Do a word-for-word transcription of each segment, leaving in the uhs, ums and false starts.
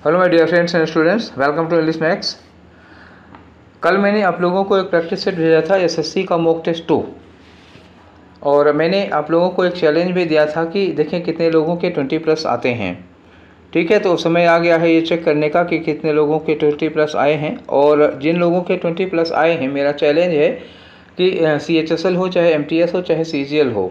Hello my dear friends and students, welcome to English Max. कल मैंने आप लोगों को एक प्रैक्टिस सेट भेजा था एसएससी का मॉक टेस्ट टू, और मैंने आप लोगों को एक चैलेंज भी दिया था कि देखें कितने लोगों के ट्वेंटी प्लस आते हैं। ठीक है, तो समय आ गया है ये चेक करने का कि कितने लोगों के ट्वेंटी प्लस आए हैं। और जिन लोगों के ट्वेंटी प्लस आए हैं, मेरा चैलेंज है कि सी एच एस एल हो, चाहे एम टी एस हो, चाहे सी जी एल हो,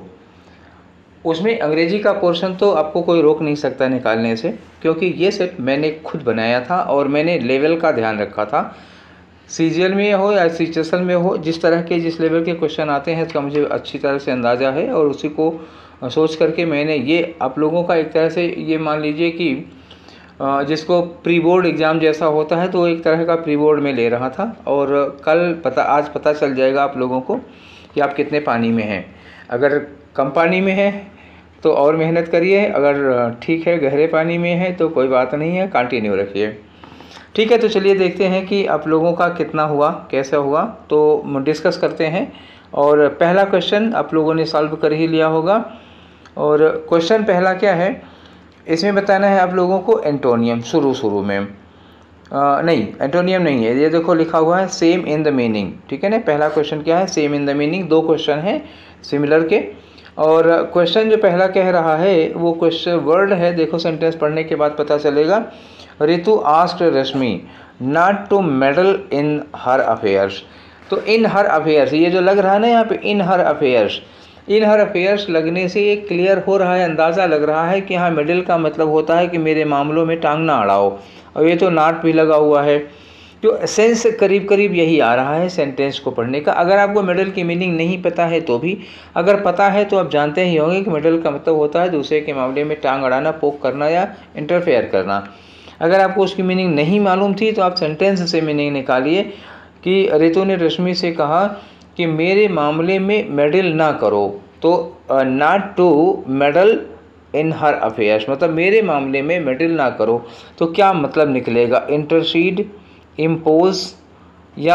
उसमें अंग्रेजी का पोर्शन तो आपको कोई रोक नहीं सकता निकालने से, क्योंकि ये सेट मैंने खुद बनाया था और मैंने लेवल का ध्यान रखा था। सी जी एल में हो या सी एच एस एल में हो, जिस तरह के जिस लेवल के क्वेश्चन आते हैं उसका मुझे अच्छी तरह से अंदाज़ा है, और उसी को सोच करके मैंने ये आप लोगों का एक तरह से ये मान लीजिए कि जिसको प्री बोर्ड एग्ज़ाम जैसा होता है तो एक तरह का प्री बोर्ड में ले रहा था। और कल पता आज पता चल जाएगा आप लोगों को कि आप कितने पानी में हैं। अगर कम पानी में है तो और मेहनत करिए, अगर ठीक है गहरे पानी में है तो कोई बात नहीं है, कंटिन्यू रखिए। ठीक है, तो चलिए देखते हैं कि आप लोगों का कितना हुआ, कैसा हुआ, तो डिस्कस करते हैं। और पहला क्वेश्चन आप लोगों ने सॉल्व कर ही लिया होगा। और क्वेश्चन पहला क्या है, इसमें बताना है आप लोगों को एंटोनियम शुरू शुरू में आ, नहीं एंटोनियम नहीं है, ये देखो लिखा हुआ है सेम इन द मीनिंग। ठीक है ना, पहला क्वेश्चन क्या है, सेम इन द मीनिंग। दो क्वेश्चन हैं सिमिलर के, और क्वेश्चन जो पहला कह रहा है वो क्वेश्चन वर्ड है, देखो सेंटेंस पढ़ने के बाद पता चलेगा। Ritu asked Rashmi not to medal in her affairs. तो इन हर अफेयर्स, ये जो लग रहा है ना यहाँ पे इन हर अफेयर्स, इन हर अफेयर्स लगने से ये क्लियर हो रहा है, अंदाज़ा लग रहा है कि हाँ मेडल का मतलब होता है कि मेरे मामलों में टांग ना अड़ाओ, और ये तो नाट भी लगा हुआ है। जो सेंस करीब करीब यही आ रहा है सेंटेंस को पढ़ने का। अगर आपको मेडल की मीनिंग नहीं पता है तो भी, अगर पता है तो आप जानते ही होंगे कि मेडल का मतलब होता है दूसरे के मामले में टांग अड़ाना, पोक करना या इंटरफेयर करना। अगर आपको उसकी मीनिंग नहीं मालूम थी तो आप सेंटेंस से मीनिंग निकालिए कि रितु ने रश्मि से कहा कि मेरे मामले में मेडल ना करो, तो not to medal in her affairs मतलब मेरे मामले में मेडल ना करो, तो क्या मतलब निकलेगा, इंटरसीड, इम्पोज या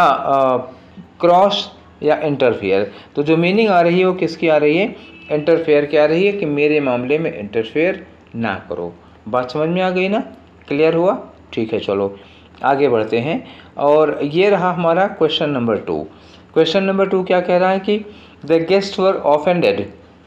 क्रॉस या इंटरफेयर। तो जो मीनिंग आ रही है वो किसकी आ रही है, इंटरफेयर की आ रही है कि मेरे मामले में इंटरफेयर ना करो। बात समझ में आ गई ना, क्लियर हुआ। ठीक है, चलो आगे बढ़ते हैं। और ये रहा हमारा question number two. Question number two क्या कह रहा है कि द गेस्ट वर ऑफेंडेड,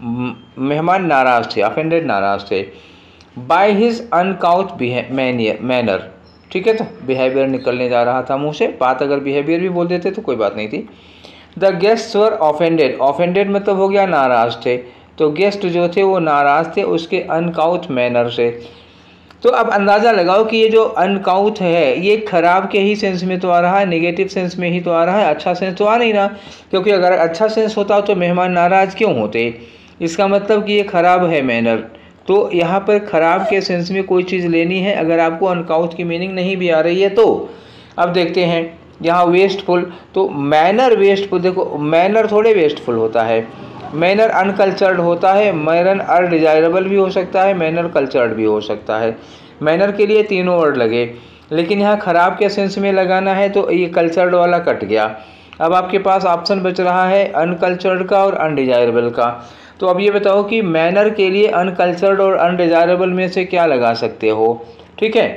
मेहमान नाराज थे, ऑफेंडेड नाराज थे, बाय हिज अनकाउथ मैनर। ठीक है, तो बिहेवियर निकलने जा रहा था मुंह से, बात अगर बिहेवियर भी बोल देते तो कोई बात नहीं थी। The guest were offended, offended मतलब हो गया नाराज थे, तो गेस्ट जो थे वो नाराज थे उसके अनकाउथ मैनर से। तो अब अंदाज़ा लगाओ कि ये जो अनकाउथ है ये खराब के ही सेंस में तो आ रहा है, नेगेटिव सेंस में ही तो आ रहा है, अच्छा सेंस तो आ नहीं ना, क्योंकि अगर अच्छा सेंस होता तो मेहमान नाराज क्यों होते। इसका मतलब कि ये खराब है मैनर। तो यहाँ पर ख़राब के सेंस में कोई चीज़ लेनी है, अगर आपको अनकाउथ की मीनिंग नहीं भी आ रही है तो। अब देखते हैं यहाँ वेस्टफुल, तो मैनर वेस्टफुल, देखो मैनर थोड़े वेस्टफुल होता है, मैनर अनकल्चर्ड होता है, मैनर अनडिजायरेबल भी हो सकता है, मैनर कल्चर्ड भी हो सकता है। मैनर के लिए तीनों वर्ड लगे, लेकिन यहाँ ख़राब के सेंस में लगाना है तो ये कल्चर्ड वाला कट गया। अब आपके पास ऑप्शन बच रहा है अनकल्चर्ड का और अनडिजायरेबल का। तो अब ये बताओ कि मैनर के लिए अनकल्चर्ड और अनडिजायरेबल में से क्या लगा सकते हो। ठीक है,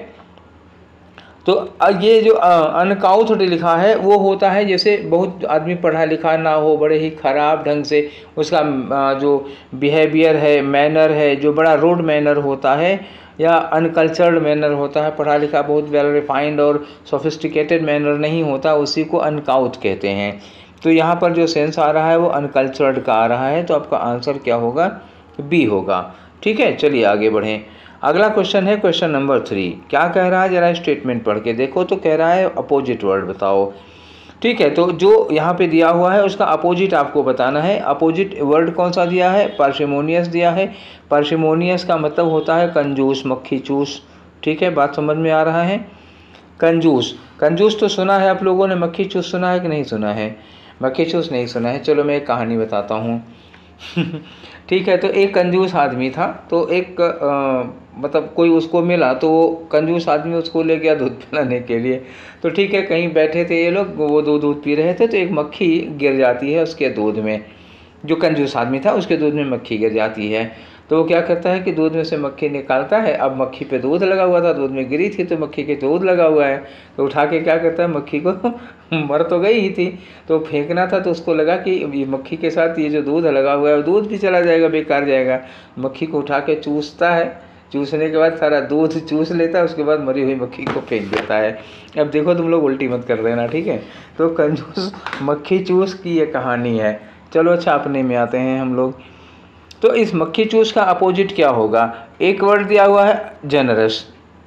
तो ये जो अनकाउथ लिखा है वो होता है जैसे बहुत आदमी पढ़ा लिखा ना हो, बड़े ही ख़राब ढंग से उसका जो बिहेवियर है, मैनर है, जो बड़ा रूड मैनर होता है, या अनकल्चर्ड मैनर होता है, पढ़ा लिखा बहुत वेल रिफाइंड और सोफिस्टिकेटेड मैनर नहीं होता, उसी को अनकाउथ कहते हैं। तो यहाँ पर जो सेंस आ रहा है वो अनकल्चर्ड का आ रहा है, तो आपका आंसर क्या होगा, बी होगा। ठीक है, चलिए आगे बढ़ें। अगला क्वेश्चन है क्वेश्चन नंबर थ्री। क्या कह रहा है, जरा स्टेटमेंट पढ़ के देखो। तो कह रहा है अपोजिट वर्ड बताओ। ठीक है, तो जो यहाँ पे दिया हुआ है उसका अपोजिट आपको बताना है। अपोजिट वर्ड कौन सा दिया है, पार्सिमोनियस दिया है। पार्सिमोनियस का मतलब होता है कंजूस, मक्खी चूस। ठीक है, बात समझ में आ रहा है। कंजूस, कंजूस तो सुना है आप लोगों ने, मक्खी चूस सुना है कि नहीं सुना है, मक्खी चूस नहीं सुना है। चलो मैं एक कहानी बताता हूँ। ठीक है, तो एक कंजूस आदमी था, तो एक आ, मतलब कोई उसको मिला, तो वो कंजूस आदमी उसको ले गया दूध पिलाने के लिए। तो ठीक है, कहीं बैठे थे ये लोग, वो दूध दूध पी रहे थे, तो एक मक्खी गिर जाती है उसके दूध में। जो कंजूस आदमी था उसके दूध में मक्खी गिर जाती है। तो वो क्या करता है कि दूध में से मक्खी निकालता है। अब मक्खी पे दूध लगा हुआ था, दूध में गिरी थी तो मक्खी के दूध लगा हुआ है, तो उठा के क्या करता है, मक्खी को मर तो गई ही थी तो फेंकना था, तो उसको लगा कि ये मक्खी के साथ ये जो दूध लगा हुआ है दूध भी चला जाएगा, बेकार जाएगा। मक्खी को उठा के चूसता है, चूसने के बाद सारा दूध चूस लेता है, उसके बाद मरी हुई मक्खी को फेंक देता है। अब देखो तुम लोग उल्टी मत कर देना, ठीक है। तो कंजूस मक्खी चूस की ये कहानी है। चलो अच्छा, अपने में आते हैं हम लोग। तो इस मक्खी चूस का अपोजिट क्या होगा? एक वर्ड दिया हुआ है जेनरस।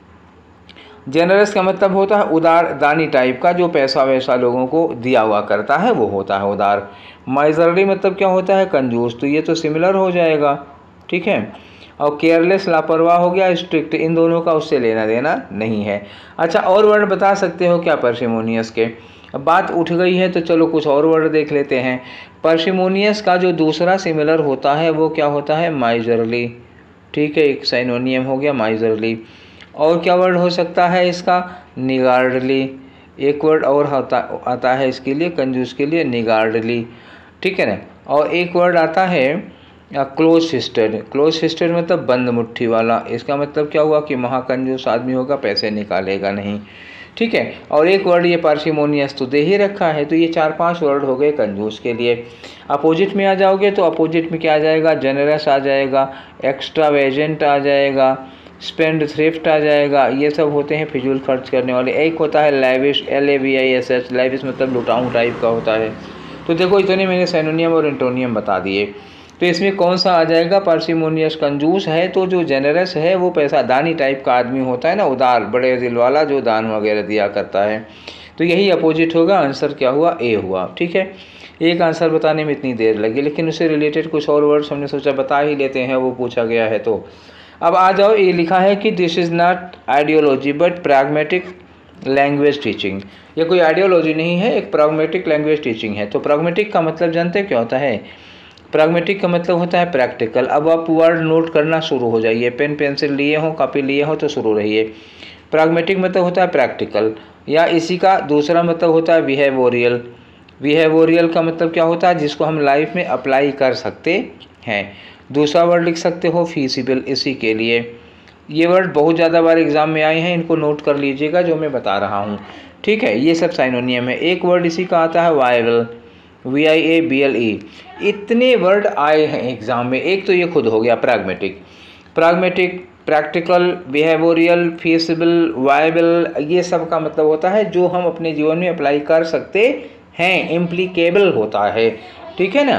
जेनरस का मतलब होता है उदार, दानी टाइप का, जो पैसा वैसा लोगों को दिया हुआ करता है वो होता है उदार। माइजरली मतलब क्या होता है? कंजूस। तो ये तो सिमिलर हो जाएगा, ठीक है। और केयरलेस लापरवाह हो गया स्ट्रिक्ट, इन दोनों का उससे लेना देना नहीं है। अच्छा, और वर्ड बता सकते हो क्या पार्सिमोनियस के? अब बात उठ गई है तो चलो कुछ और वर्ड देख लेते हैं। पार्सिमोनियस का जो दूसरा सिमिलर होता है वो क्या होता है? माइजरली, ठीक है, एक साइनोनियम हो गया माइजरली। और क्या वर्ड हो सकता है इसका? निगार्डली। एक वर्ड और होता आता है इसके लिए, कंजूस के लिए, निगार्डली, ठीक है ना। और एक वर्ड आता है क्लोज फिस्टेड। क्लोज फिस्टेड मतलब बंद मुट्ठी वाला। इसका मतलब क्या हुआ कि महाकंजूस आदमी होगा, पैसे निकालेगा नहीं, ठीक है। और एक वर्ड ये पार्सिमोनियस तो दे ही रखा है। तो ये चार पांच वर्ड हो गए कंजूस के लिए। अपोजिट में आ जाओगे तो अपोजिट में क्या आ जाएगा? जेनरस आ जाएगा, एक्स्ट्रावेजेंट आ जाएगा, स्पेंड थ्रिफ्ट आ जाएगा। ये सब होते हैं फिजूल खर्च करने वाले। एक होता है lavish, L A V I S H. Lavish मतलब लुटाऊं टाइप का होता है। तो देखो इतने मैंने सिनोनियम और एंटोनियम बता दिए। तो इसमें कौन सा आ जाएगा? पार्सिमोनियस। कंजूस है तो जो जेनरस है वो पैसा दानी टाइप का आदमी होता है ना, उदार, बड़े दिल वाला, जो दान वगैरह दिया करता है। तो यही अपोजिट होगा। आंसर क्या हुआ? ए हुआ, ठीक है। एक आंसर बताने में इतनी देर लगी, लेकिन उससे रिलेटेड कुछ और वर्ड्स हमने सोचा बता ही लेते हैं, वो पूछा गया है। तो अब आ जाओ, ये लिखा है कि this is not ideology but pragmatic language teaching. ये कोई आइडियोलॉजी नहीं है, एक प्रैग्मेटिक लैंग्वेज टीचिंग है। तो प्रैग्मेटिक का मतलब जानते हैं क्या होता है? प्रैग्मेटिक का मतलब होता है प्रैक्टिकल। अब आप वर्ड नोट करना शुरू हो जाइए, पेन पेंसिल लिए हो, कॉपी लिए हो तो शुरू रहिए। प्रैग्मेटिक मतलब होता है प्रैक्टिकल, या इसी का दूसरा मतलब होता है बिहेवियरल। बिहेवियरल का मतलब क्या होता है? जिसको हम लाइफ में अप्लाई कर सकते हैं। दूसरा वर्ड लिख सकते हो फीसिबल, इसी के लिए। ये वर्ड बहुत ज़्यादा बार एग्जाम में आए हैं, इनको नोट कर लीजिएगा जो मैं बता रहा हूँ, ठीक है। ये सब साइनोनियम है। एक वर्ड इसी का आता है viable, V I A B L E. इतने वर्ड आए हैं एग्जाम में। एक तो ये खुद हो गया pragmatic. Pragmatic, practical, behavioural, feasible, viable, ये सब का मतलब होता है जो हम अपने जीवन में अप्लाई कर सकते हैं, इम्प्लीकेबल होता है, ठीक है ना,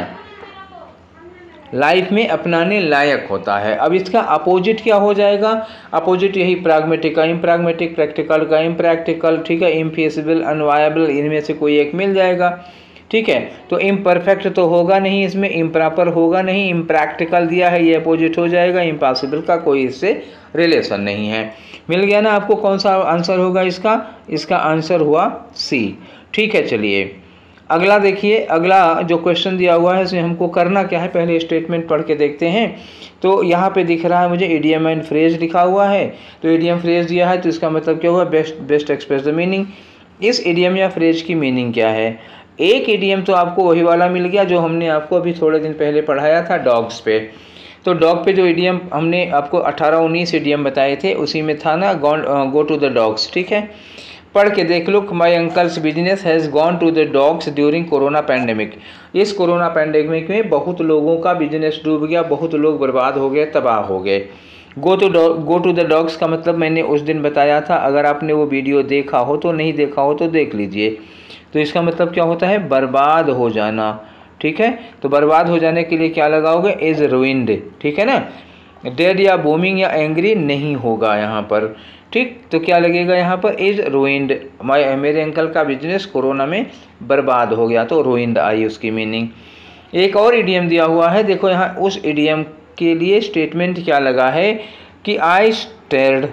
लाइफ में अपनाने लायक होता है। अब इसका अपोजिट क्या हो जाएगा? अपोजिट यही प्रैग्मेटिक का इम्प्रैग्मेटिक, प्रैक्टिकल का इम्प्रैक्टिकल, ठीक है, इम्फीसिबल, अनवायबल, इनमें से कोई एक मिल जाएगा, ठीक है। तो इम्परफेक्ट तो होगा नहीं इसमें, इम्प्रॉपर होगा नहीं, इम्प्रैक्टिकल दिया है ये अपोजिट हो जाएगा, इम्पॉसिबल का कोई इससे रिलेशन नहीं है। मिल गया ना आपको? कौन सा आंसर होगा इसका? इसका आंसर हुआ सी, ठीक है। चलिए अगला देखिए। अगला जो क्वेश्चन दिया हुआ है इसमें हमको करना क्या है, पहले स्टेटमेंट पढ़ के देखते हैं। तो यहाँ पे दिख रहा है मुझे इडियम एंड फ्रेज लिखा हुआ है। तो इडियम फ्रेज दिया है तो इसका मतलब क्या हुआ? Best best express the meaning. इस इडियम या फ्रेज की मीनिंग क्या है? एक इडियम तो आपको वही वाला मिल गया जो हमने आपको अभी थोड़े दिन पहले पढ़ाया था डॉग्स पे। तो डॉग पे जो इडियम हमने आपको अठारह उन्नीस इडियम बताए थे, उसी में था ना गो टू द डॉग्स, ठीक है। पढ़ के देख लो। My uncle's business has gone to the dogs during corona pandemic. इस कोरोना पैंडेमिक में बहुत लोगों का बिजनेस डूब गया, बहुत लोग बर्बाद हो गए, तबाह हो गए। Go to go to the dogs का मतलब मैंने उस दिन बताया था, अगर आपने वो वीडियो देखा हो तो, नहीं देखा हो तो देख लीजिए। तो इसका मतलब क्या होता है? बर्बाद हो जाना, ठीक है। तो बर्बाद हो जाने के लिए क्या लगाओगे? इज रुइंड, ठीक है ना। डेड या बूमिंग या एंग्री नहीं होगा यहाँ पर, ठीक। तो क्या लगेगा यहाँ पर? Is ruined. मेरे अंकल का बिजनेस कोरोना में बर्बाद हो गया, तो रुइंड आई उसकी मीनिंग। एक और इडियम दिया हुआ है, देखो यहाँ उस इडियम के लिए स्टेटमेंट क्या लगा है कि I stayed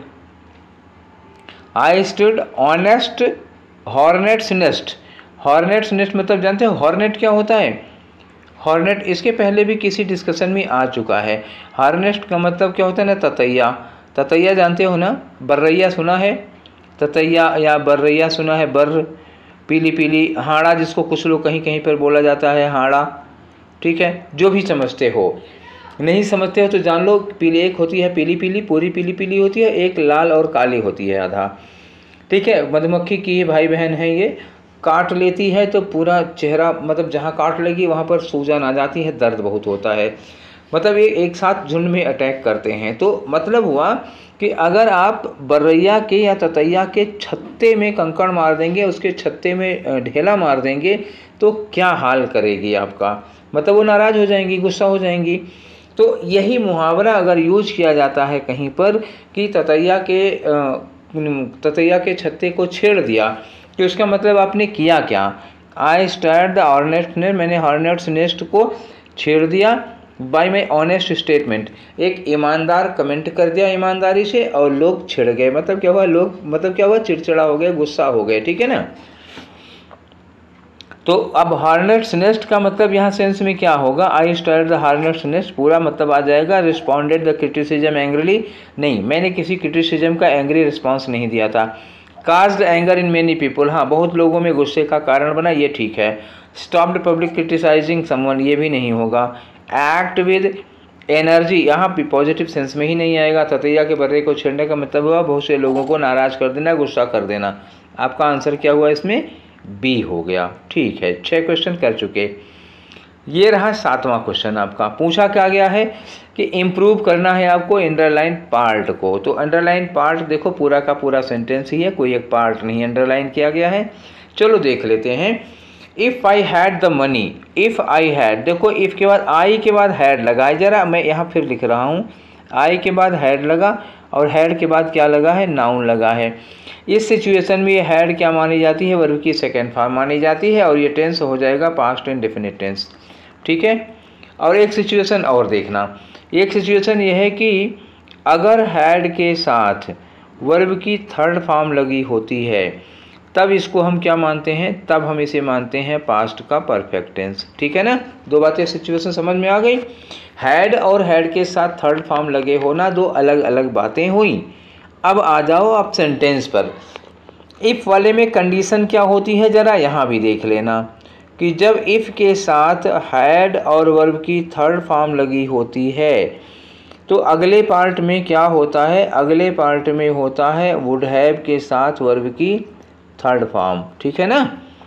I stood honest hornet's nest. Hornet's nest मतलब जानते हो हॉर्नेट क्या होता है? हॉर्नेट इसके पहले भी किसी डिस्कशन में आ चुका है। हॉर्नेट का मतलब क्या होता है ना? ततैया। ततैया जानते हो ना? बर्रैया सुना है? ततैया या बर्रैया सुना है? बर्र, पीली पीली, हाड़ा जिसको कुछ लोग कहीं कहीं पर बोला जाता है, हाड़ा, ठीक है, जो भी समझते हो। नहीं समझते हो तो जान लो, पीली एक होती है पीली पीली, पूरी पीली पीली होती है, एक लाल और काली होती है आधा। ठीक है, मधुमक्खी की ये भाई बहन है, ये काट लेती है तो पूरा चेहरा, मतलब जहाँ काट लेगी वहाँ पर सूजन आ जाती है, दर्द बहुत होता है, मतलब ये एक साथ झुंड में अटैक करते हैं। तो मतलब हुआ कि अगर आप बर्रैया के या ततैया के छत्ते में कंकड़ मार देंगे, उसके छत्ते में ढेला मार देंगे, तो क्या हाल करेगी आपका, मतलब वो नाराज़ हो जाएंगी, गुस्सा हो जाएंगी। तो यही मुहावरा अगर यूज किया जाता है कहीं पर कि ततैया के ततैया के छत्ते को छेड़ दिया, कि उसका मतलब आपने किया क्या, I start the hornet's nest, मैंने हॉर्नेट्स नेस्ट को छेड़ दिया बाय माई ऑनेस्ट स्टेटमेंट, एक ईमानदार कमेंट कर दिया ईमानदारी से, और लोग छिड़ गए, मतलब क्या हुआ, लोग मतलब क्या हुआ, चिड़चिड़ा हो गए, गुस्सा हो गए। ठीक है ना। तो अब हॉर्नेट्स नेस्ट का मतलब यहाँ सेंस में क्या होगा, I start the hornet's nest पूरा मतलब आ जाएगा रिस्पॉन्डेड द क्रिटिसिज्म एंग्रीली, नहीं मैंने किसी क्रिटिसिज्म का एंग्री रिस्पॉन्स नहीं दिया था। Caused anger in many people, हाँ बहुत लोगों में गुस्से का कारण बना, ये ठीक है। स्टॉप्ड पब्लिक क्रिटिसाइजिंग समवन, ये भी नहीं होगा। एक्ट विद एनर्जी, यहाँ भी पॉजिटिव सेंस में ही नहीं आएगा। ततैया के बर्रे को छेड़ने का मतलब हुआ बहुत से लोगों को नाराज़ कर देना, गुस्सा कर देना। आपका आंसर क्या हुआ इसमें, बी हो गया। ठीक है, छः क्वेश्चन कर चुके। ये रहा सातवां क्वेश्चन आपका। पूछा क्या गया है कि इम्प्रूव करना है आपको अंडरलाइन पार्ट को। तो अंडरलाइन पार्ट देखो पूरा का पूरा सेंटेंस ही है, कोई एक पार्ट नहीं अंडरलाइन किया गया है। चलो देख लेते हैं। If I had the money, if I had, देखो इफ़ के बाद आई के बाद हैड लगा है, जरा मैं यहाँ फिर लिख रहा हूँ, आई के बाद हैड लगा और हैड के बाद क्या लगा है, नाउन लगा है। इस सिचुएशन में ये हैड क्या मानी जाती है, वर्ब की सेकेंड फॉर्म मानी जाती है, और ये टेंस हो जाएगा पास्ट इंडेफिनिट टेंस। ठीक है। और एक सिचुएशन और देखना, एक सिचुएशन ये है कि अगर हैड के साथ वर्ब की थर्ड फॉर्म लगी होती है तब इसको हम क्या मानते हैं, तब हम इसे मानते हैं पास्ट का परफेक्ट टेंस। ठीक है ना, दो बातें सिचुएशन समझ में आ गई। हैड और हैड के साथ थर्ड फॉर्म लगे होना दो अलग अलग बातें हुई। अब आ जाओ आप सेंटेंस पर। इफ़ वाले में कंडीशन क्या होती है, ज़रा यहाँ भी देख लेना कि जब इफ़ के साथ हैड और वर्ब की थर्ड फॉर्म लगी होती है तो अगले पार्ट में क्या होता है, अगले पार्ट में होता है वुड हैव के साथ वर्ब की थर्ड फॉर्म। ठीक है ना।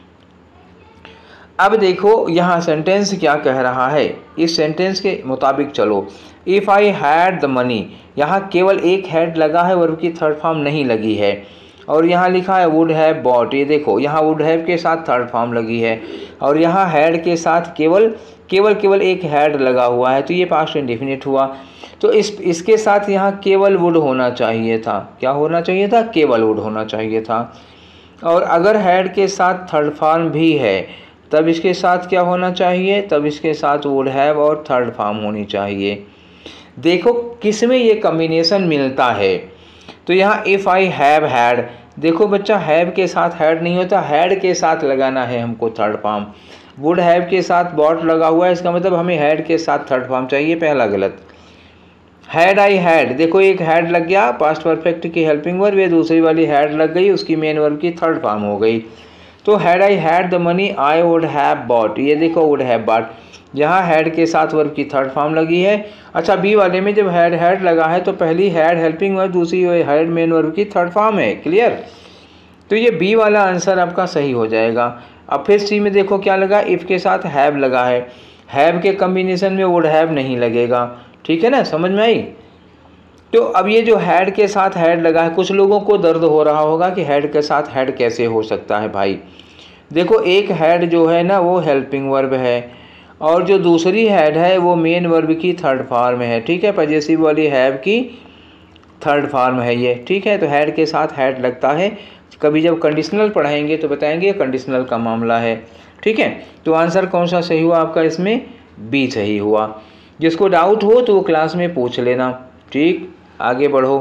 अब देखो यहाँ सेंटेंस क्या कह रहा है, इस सेंटेंस के मुताबिक चलो। If I had the money, यहाँ केवल एक हैड लगा है, वर्ब की थर्ड फॉर्म नहीं लगी है। और यहाँ लिखा है वुड हैव बॉट, ये देखो यहाँ वुड हैव के साथ थर्ड फॉर्म लगी है, और यहाँ हैड के साथ केवल केवल केवल एक हैड लगा हुआ है, तो ये पास्ट इंडेफिनिट हुआ। तो इस इसके साथ यहाँ केवल वुड होना चाहिए था, क्या होना चाहिए था, केवल वुड होना चाहिए था। और अगर हैड के साथ थर्ड फॉर्म भी है तब इसके साथ क्या होना चाहिए, तब इसके साथ वुड हैव और थर्ड फॉर्म होनी चाहिए। देखो किस में ये कम्बिनेशन मिलता है, तो यहाँ इफ़ आई हैव हैड, देखो बच्चा हैव के साथ हैड नहीं होता, हैड के साथ लगाना है हमको थर्ड फॉर्म। वुड हैव के साथ बॉट लगा हुआ है, इसका मतलब हमें हैड के साथ थर्ड फॉर्म चाहिए, पहला गलत। हैड आई हैड, देखो एक हैड लग गया पास्ट परफेक्ट की हेल्पिंग वर्ब, ये दूसरी वाली हैड लग गई, उसकी मेन वर्ब की थर्ड फॉर्म हो गई। तो had I had the money I would have bought, ये देखो वुड हैव बॉट, यहाँ हैड के साथ वर्ब की थर्ड फॉर्म लगी है। अच्छा बी वाले में जब हैड हैड लगा है तो पहली हैड हेल्पिंग वर्ब, दूसरी हैड मेन वर्ब की थर्ड फॉर्म है। क्लियर। तो ये बी वाला आंसर आपका सही हो जाएगा। अब फिर सी में देखो क्या लगा, इफ़ के साथ हैव लगा है, हैव के कम्बिनेशन में वुड हैव नहीं लगेगा। ठीक है ना, समझ में आई। तो अब ये जो हैड के साथ हैड लगा है, कुछ लोगों को दर्द हो रहा होगा कि हैड के साथ हैड कैसे हो सकता है भाई। देखो एक हैड जो है ना वो हेल्पिंग वर्ब है, और जो दूसरी हैड है वो मेन वर्ब की थर्ड फॉर्म है। ठीक है, पजेसिव वाली हैव की थर्ड फॉर्म है ये। ठीक है, तो हैड के साथ हैड लगता है। कभी जब कंडीशनल पढ़ाएंगे तो बताएंगे कंडीशनल का मामला है। ठीक है, तो आंसर कौन सा सही हुआ आपका, इसमें बी सही हुआ। जिसको डाउट हो तो वो क्लास में पूछ लेना। ठीक, आगे बढ़ो।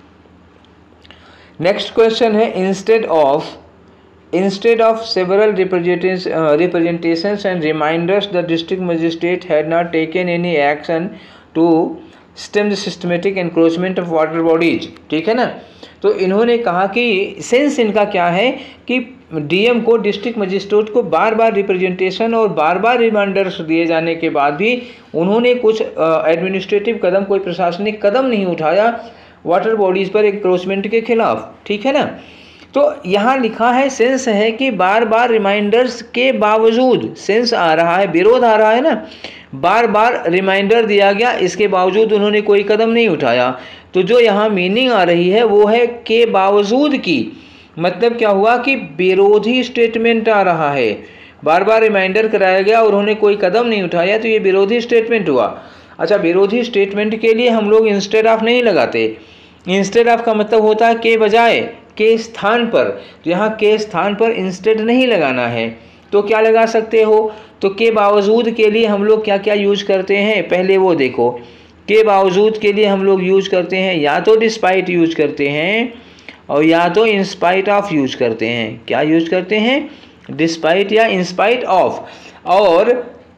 नेक्स्ट क्वेश्चन है, instead of instead of several representations and reminders the district magistrate had not taken any action to stem the systematic encroachment of water bodies. ठीक है ना। तो इन्होंने कहा कि सेंस इनका क्या है कि डीएम को, डिस्ट्रिक्ट मजिस्ट्रेट को बार बार रिप्रेजेंटेशन और बार बार रिमाइंडर्स दिए जाने के बाद भी उन्होंने कुछ एडमिनिस्ट्रेटिव कदम, कोई प्रशासनिक कदम नहीं उठाया वाटर बॉडीज़ पर एंक्रोचमेंट के खिलाफ, ठीक है ना। तो यहाँ लिखा है, सेंस है कि बार बार रिमाइंडर्स के बावजूद, सेंस आ रहा है, विरोध आ रहा है ना, बार बार रिमाइंडर दिया गया, इसके बावजूद उन्होंने कोई कदम नहीं उठाया। तो जो यहाँ मीनिंग आ रही है वो है के बावजूद की, मतलब क्या हुआ कि विरोधी स्टेटमेंट आ रहा है। बार बार रिमाइंडर कराया गया और उन्होंने कोई कदम नहीं उठाया, तो ये विरोधी स्टेटमेंट हुआ। अच्छा, विरोधी स्टेटमेंट के लिए हम लोग इंस्टेड ऑफ नहीं लगाते। इंस्टेड ऑफ का मतलब होता है के बजाय, के स्थान पर। तो यहाँ के स्थान पर इंस्टेड नहीं लगाना है, तो क्या लगा सकते हो, तो के बावजूद के लिए हम लोग क्या क्या यूज करते हैं, पहले वो देखो। के बावजूद के लिए हम लोग यूज करते हैं या तो डिस्पाइट यूज करते हैं और या तो इंस्पाइट ऑफ यूज करते हैं। क्या यूज करते हैं, डिस्पाइट या इंस्पाइट ऑफ। और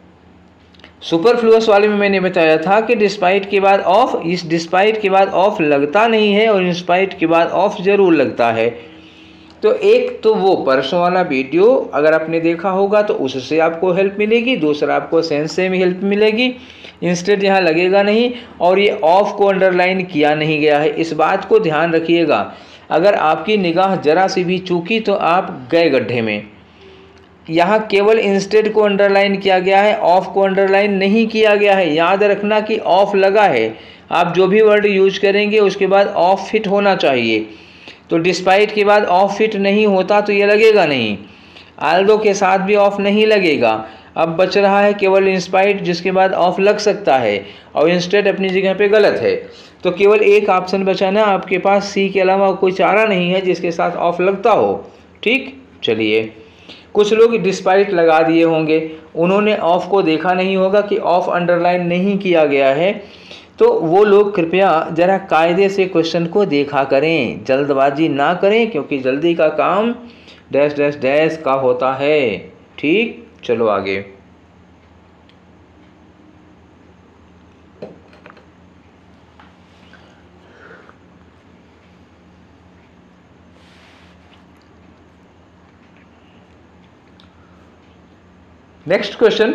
सुपरफ्लुअस वाले में मैंने बताया था कि डिस्पाइट के बाद ऑफ, इस डिस्पाइट के बाद ऑफ लगता नहीं है और इंस्पाइट के बाद ऑफ जरूर लगता है। तो एक तो वो परसों वाला वीडियो अगर आपने देखा होगा तो उससे आपको हेल्प मिलेगी, दूसरा आपको सेंस से भी हेल्प मिलेगी। इंस्टेड यहाँ लगेगा नहीं और ये ऑफ को अंडरलाइन किया नहीं गया है, इस बात को ध्यान रखिएगा। अगर आपकी निगाह जरा सी भी चूकी तो आप गए गड्ढे में। यहाँ केवल इंस्टेड को अंडरलाइन किया गया है, ऑफ को अंडरलाइन नहीं किया गया है। याद रखना कि ऑफ लगा है, आप जो भी वर्ड यूज करेंगे उसके बाद ऑफ फिट होना चाहिए। तो डिस्पाइट के बाद ऑफ फिट नहीं होता तो ये लगेगा नहीं, आल्दो के साथ भी ऑफ नहीं लगेगा। अब बच रहा है केवल इंस्पाइट, जिसके बाद ऑफ लग सकता है और इंस्टेड अपनी जगह पे गलत है। तो केवल एक ऑप्शन बचा ना आपके पास, सी के अलावा कोई चारा नहीं है जिसके साथ ऑफ लगता हो। ठीक, चलिए। कुछ लोग डिस्पाइट लगा दिए होंगे, उन्होंने ऑफ को देखा नहीं होगा कि ऑफ अंडरलाइन नहीं किया गया है, तो वो लोग कृपया ज़रा कायदे से क्वेश्चन को देखा करें, जल्दबाजी ना करें, क्योंकि जल्दी का काम डैश डैश डैश का होता है। ठीक, चलो आगे। Next question.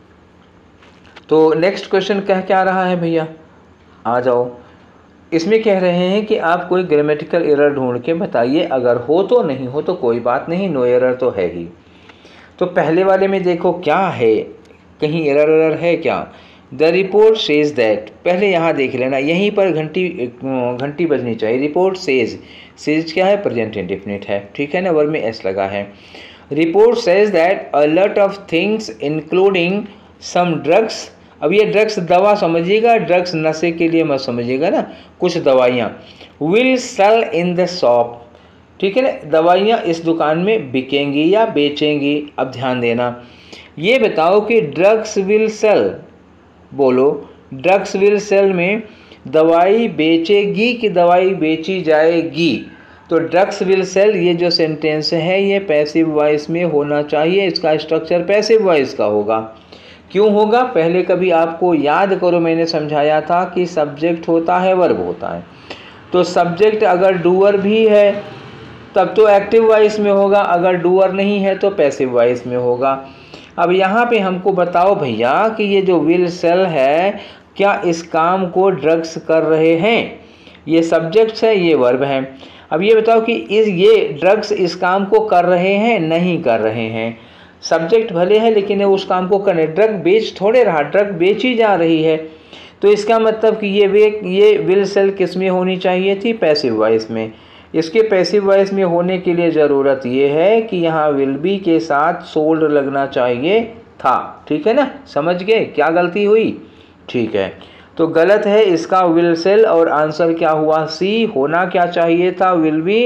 तो नेक्स्ट क्वेश्चन कह क्या रहा है भैया, आ जाओ। इसमें कह रहे हैं कि आप कोई ग्रामेटिकल एरर ढूंढ के बताइए, अगर हो तो, नहीं हो तो कोई बात नहीं, नो एरर तो है ही। तो पहले वाले में देखो क्या है, कहीं एरर एरर है क्या। द रिपोर्ट सेज दैट, पहले यहाँ देख लेना, यहीं पर घंटी घंटी बजनी चाहिए। रिपोर्ट सेज, सेज क्या है, प्रेजेंट इंडेफिनिट है, ठीक है ना, वर्ब में एस लगा है। Report says that a lot of things including some drugs. अब ये ड्रग्स दवा समझिएगा, ड्रग्स नशे के लिए मत समझिएगा ना, कुछ दवाइयाँ। Will sell in the shop, ठीक है ना, दवाइयाँ इस दुकान में बिकेंगी या बेचेंगी। अब ध्यान देना, ये बताओ कि ड्रग्स विल सेल, बोलो ड्रग्स विल सेल में दवाई बेचेगी कि दवाई बेची जाएगी। तो ड्रग्स विल सेल, ये जो सेंटेंस है ये पैसिव वॉइस में होना चाहिए, इसका स्ट्रक्चर पैसिव वॉइस का होगा। क्यों होगा, पहले कभी आपको याद करो, मैंने समझाया था कि सब्जेक्ट होता है, वर्ब होता है। तो सब्जेक्ट अगर डूअर भी है तब तो एक्टिव वॉइस में होगा, अगर डूअर नहीं है तो पैसिव वॉइस में होगा। अब यहाँ पे हमको बताओ भैया कि ये जो विल सेल है, क्या इस काम को ड्रग्स कर रहे हैं, ये सब्जेक्ट है, ये वर्ब है। अब ये बताओ कि इस ये ड्रग्स इस काम को कर रहे हैं, नहीं कर रहे हैं। सब्जेक्ट भले है लेकिन उस काम को करने, ड्रग बेच थोड़े रहा, ड्रग बेची जा रही है। तो इसका मतलब कि ये वे ये विल सेल किस में होनी चाहिए थी, पैसिव वॉइस में। इसके पैसिव वॉइस में होने के लिए ज़रूरत ये है कि यहाँ विल बी के साथ सोल्ड लगना चाहिए था, ठीक है ना, समझ गए क्या गलती हुई। ठीक है, तो गलत है इसका विल सेल और आंसर क्या हुआ, सी। होना क्या चाहिए था, will be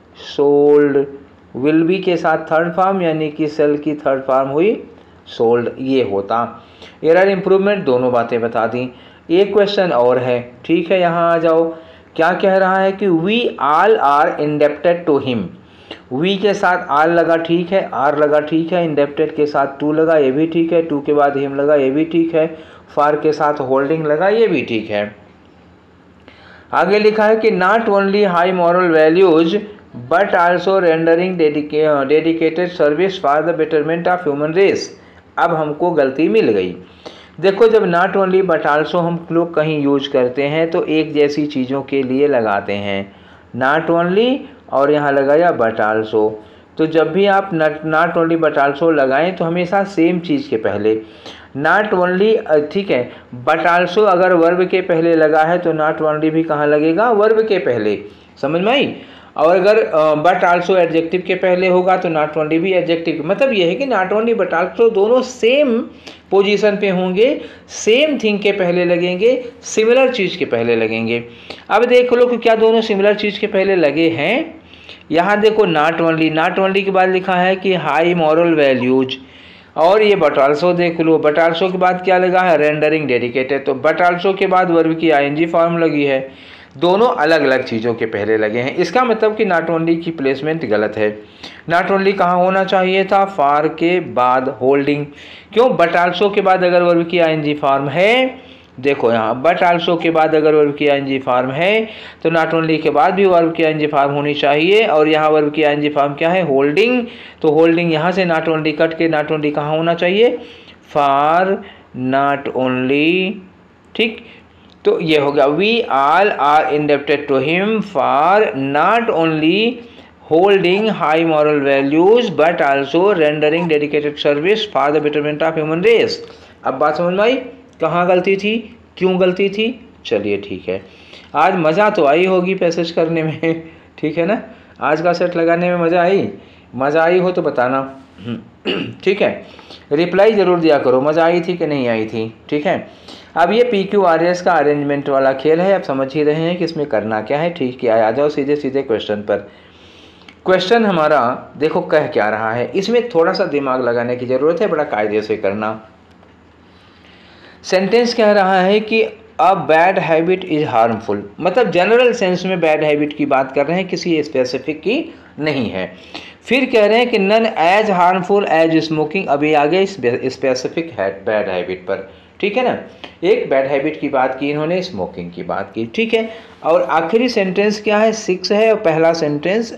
sold. Will be के साथ थर्ड फॉर्म यानी कि सेल की थर्ड फॉर्म हुई सोल्ड, ये होता। एरर इम्प्रूवमेंट दोनों बातें बता दी। एक क्वेश्चन और है, ठीक है, यहाँ आ जाओ। क्या कह रहा है कि we all are indebted to him. We के साथ आर लगा, ठीक है, आर लगा, ठीक है, इंडेप्टेड के साथ टू लगा, ये भी ठीक है, टू के बाद हिम लगा, ये भी ठीक है, फार के साथ होल्डिंग लगा, ये भी ठीक है। आगे लिखा है कि not only high moral values but also rendering dedicated service for the betterment of human race. अब हमको गलती मिल गई। देखो, जब नॉट ओनली बट आल्सो हम लोग कहीं यूज करते हैं तो एक जैसी चीज़ों के लिए लगाते हैं, नॉट ओनली और यहाँ लगाया बट आल्सो। तो जब भी आप नॉट ओनली बट आल्सो लगाएं तो हमेशा सेम चीज़ के पहले, नॉट ओनली, ठीक है, बट आल्सो अगर वर्ब के पहले लगा है तो नॉट ओनली भी कहाँ लगेगा, वर्ब के पहले, समझ में आई। और अगर बट आल्सो एडजेक्टिव के पहले होगा तो नॉट ओनली भी एडजेक्टिव। मतलब ये है कि नॉट ओनली बट आल्सो दोनों सेम पोजीशन पे होंगे, सेम थिंग के पहले लगेंगे, सिमिलर चीज़ के पहले लगेंगे। अब देख लो कि क्या दोनों सिमिलर चीज़ के पहले लगे हैं। यहाँ देखो नॉट ओनली, नॉट ओनली के बाद लिखा है कि हाई मॉरल वैल्यूज, और ये बट आल्सो देख लो, बट आल्सो के बाद क्या लगा है, रेंडरिंग डेडिकेटेड। तो बट आल्सो के बाद वर्ब की आईएनजी फॉर्म लगी है, दोनों अलग अलग चीज़ों के पहले लगे हैं। इसका मतलब कि नॉट ओनली की प्लेसमेंट गलत है। नॉट ओनली कहाँ होना चाहिए था, फॉर के बाद होल्डिंग। क्यों, बट आल्सो के बाद अगर वर्ब की आईएनजी फॉर्म है, देखो यहाँ बट आल्सो के बाद अगर वर्ब की आईएनजी फॉर्म है तो नॉट ओनली के बाद भी वर्ब की आईएनजी फॉर्म होनी चाहिए। और यहाँ वर्ब की आईएनजी फॉर्म क्या है, होल्डिंग। तो होल्डिंग यहाँ से नॉट ओनली कट के नॉट ओनली कहाँ होना चाहिए, फॉर नॉट ओनली, ठीक। तो ये हो गया, we all are indebted to him for not only holding high moral values but also rendering dedicated service for the betterment of human race. अब बात समझ में आई, कहाँ गलती थी, क्यों गलती थी। चलिए ठीक है, आज मज़ा तो आई होगी पैसेज करने में, ठीक है ना। आज का सेट लगाने में मज़ा आई, मज़ा आई हो तो बताना, ठीक है। रिप्लाई ज़रूर दिया करो, मज़ा आई थी कि नहीं आई थी, ठीक है। अब ये पी क्यू आर एस का अरेंजमेंट वाला खेल है, आप समझ ही रहे हैं कि इसमें करना क्या है, ठीक है। आ जाओ सीधे सीधे क्वेश्चन पर। क्वेश्चन हमारा देखो कह क्या रहा है, इसमें थोड़ा सा दिमाग लगाने की ज़रूरत है, बड़ा कायदे से करना। सेंटेंस कह रहा है कि a bad habit is harmful, मतलब जनरल सेंस में बैड हैबिट की बात कर रहे हैं, किसी स्पेसिफिक की नहीं है। फिर कह रहे हैं कि none as harmful as smoking, अभी आगे स्पेसिफिक है बैड हैबिट पर, ठीक है ना। एक बैड हैबिट की बात की इन्होंने, स्मोकिंग की बात की, ठीक है। और आखिरी सेंटेंस क्या है, सिक्स है, और पहला सेंटेंस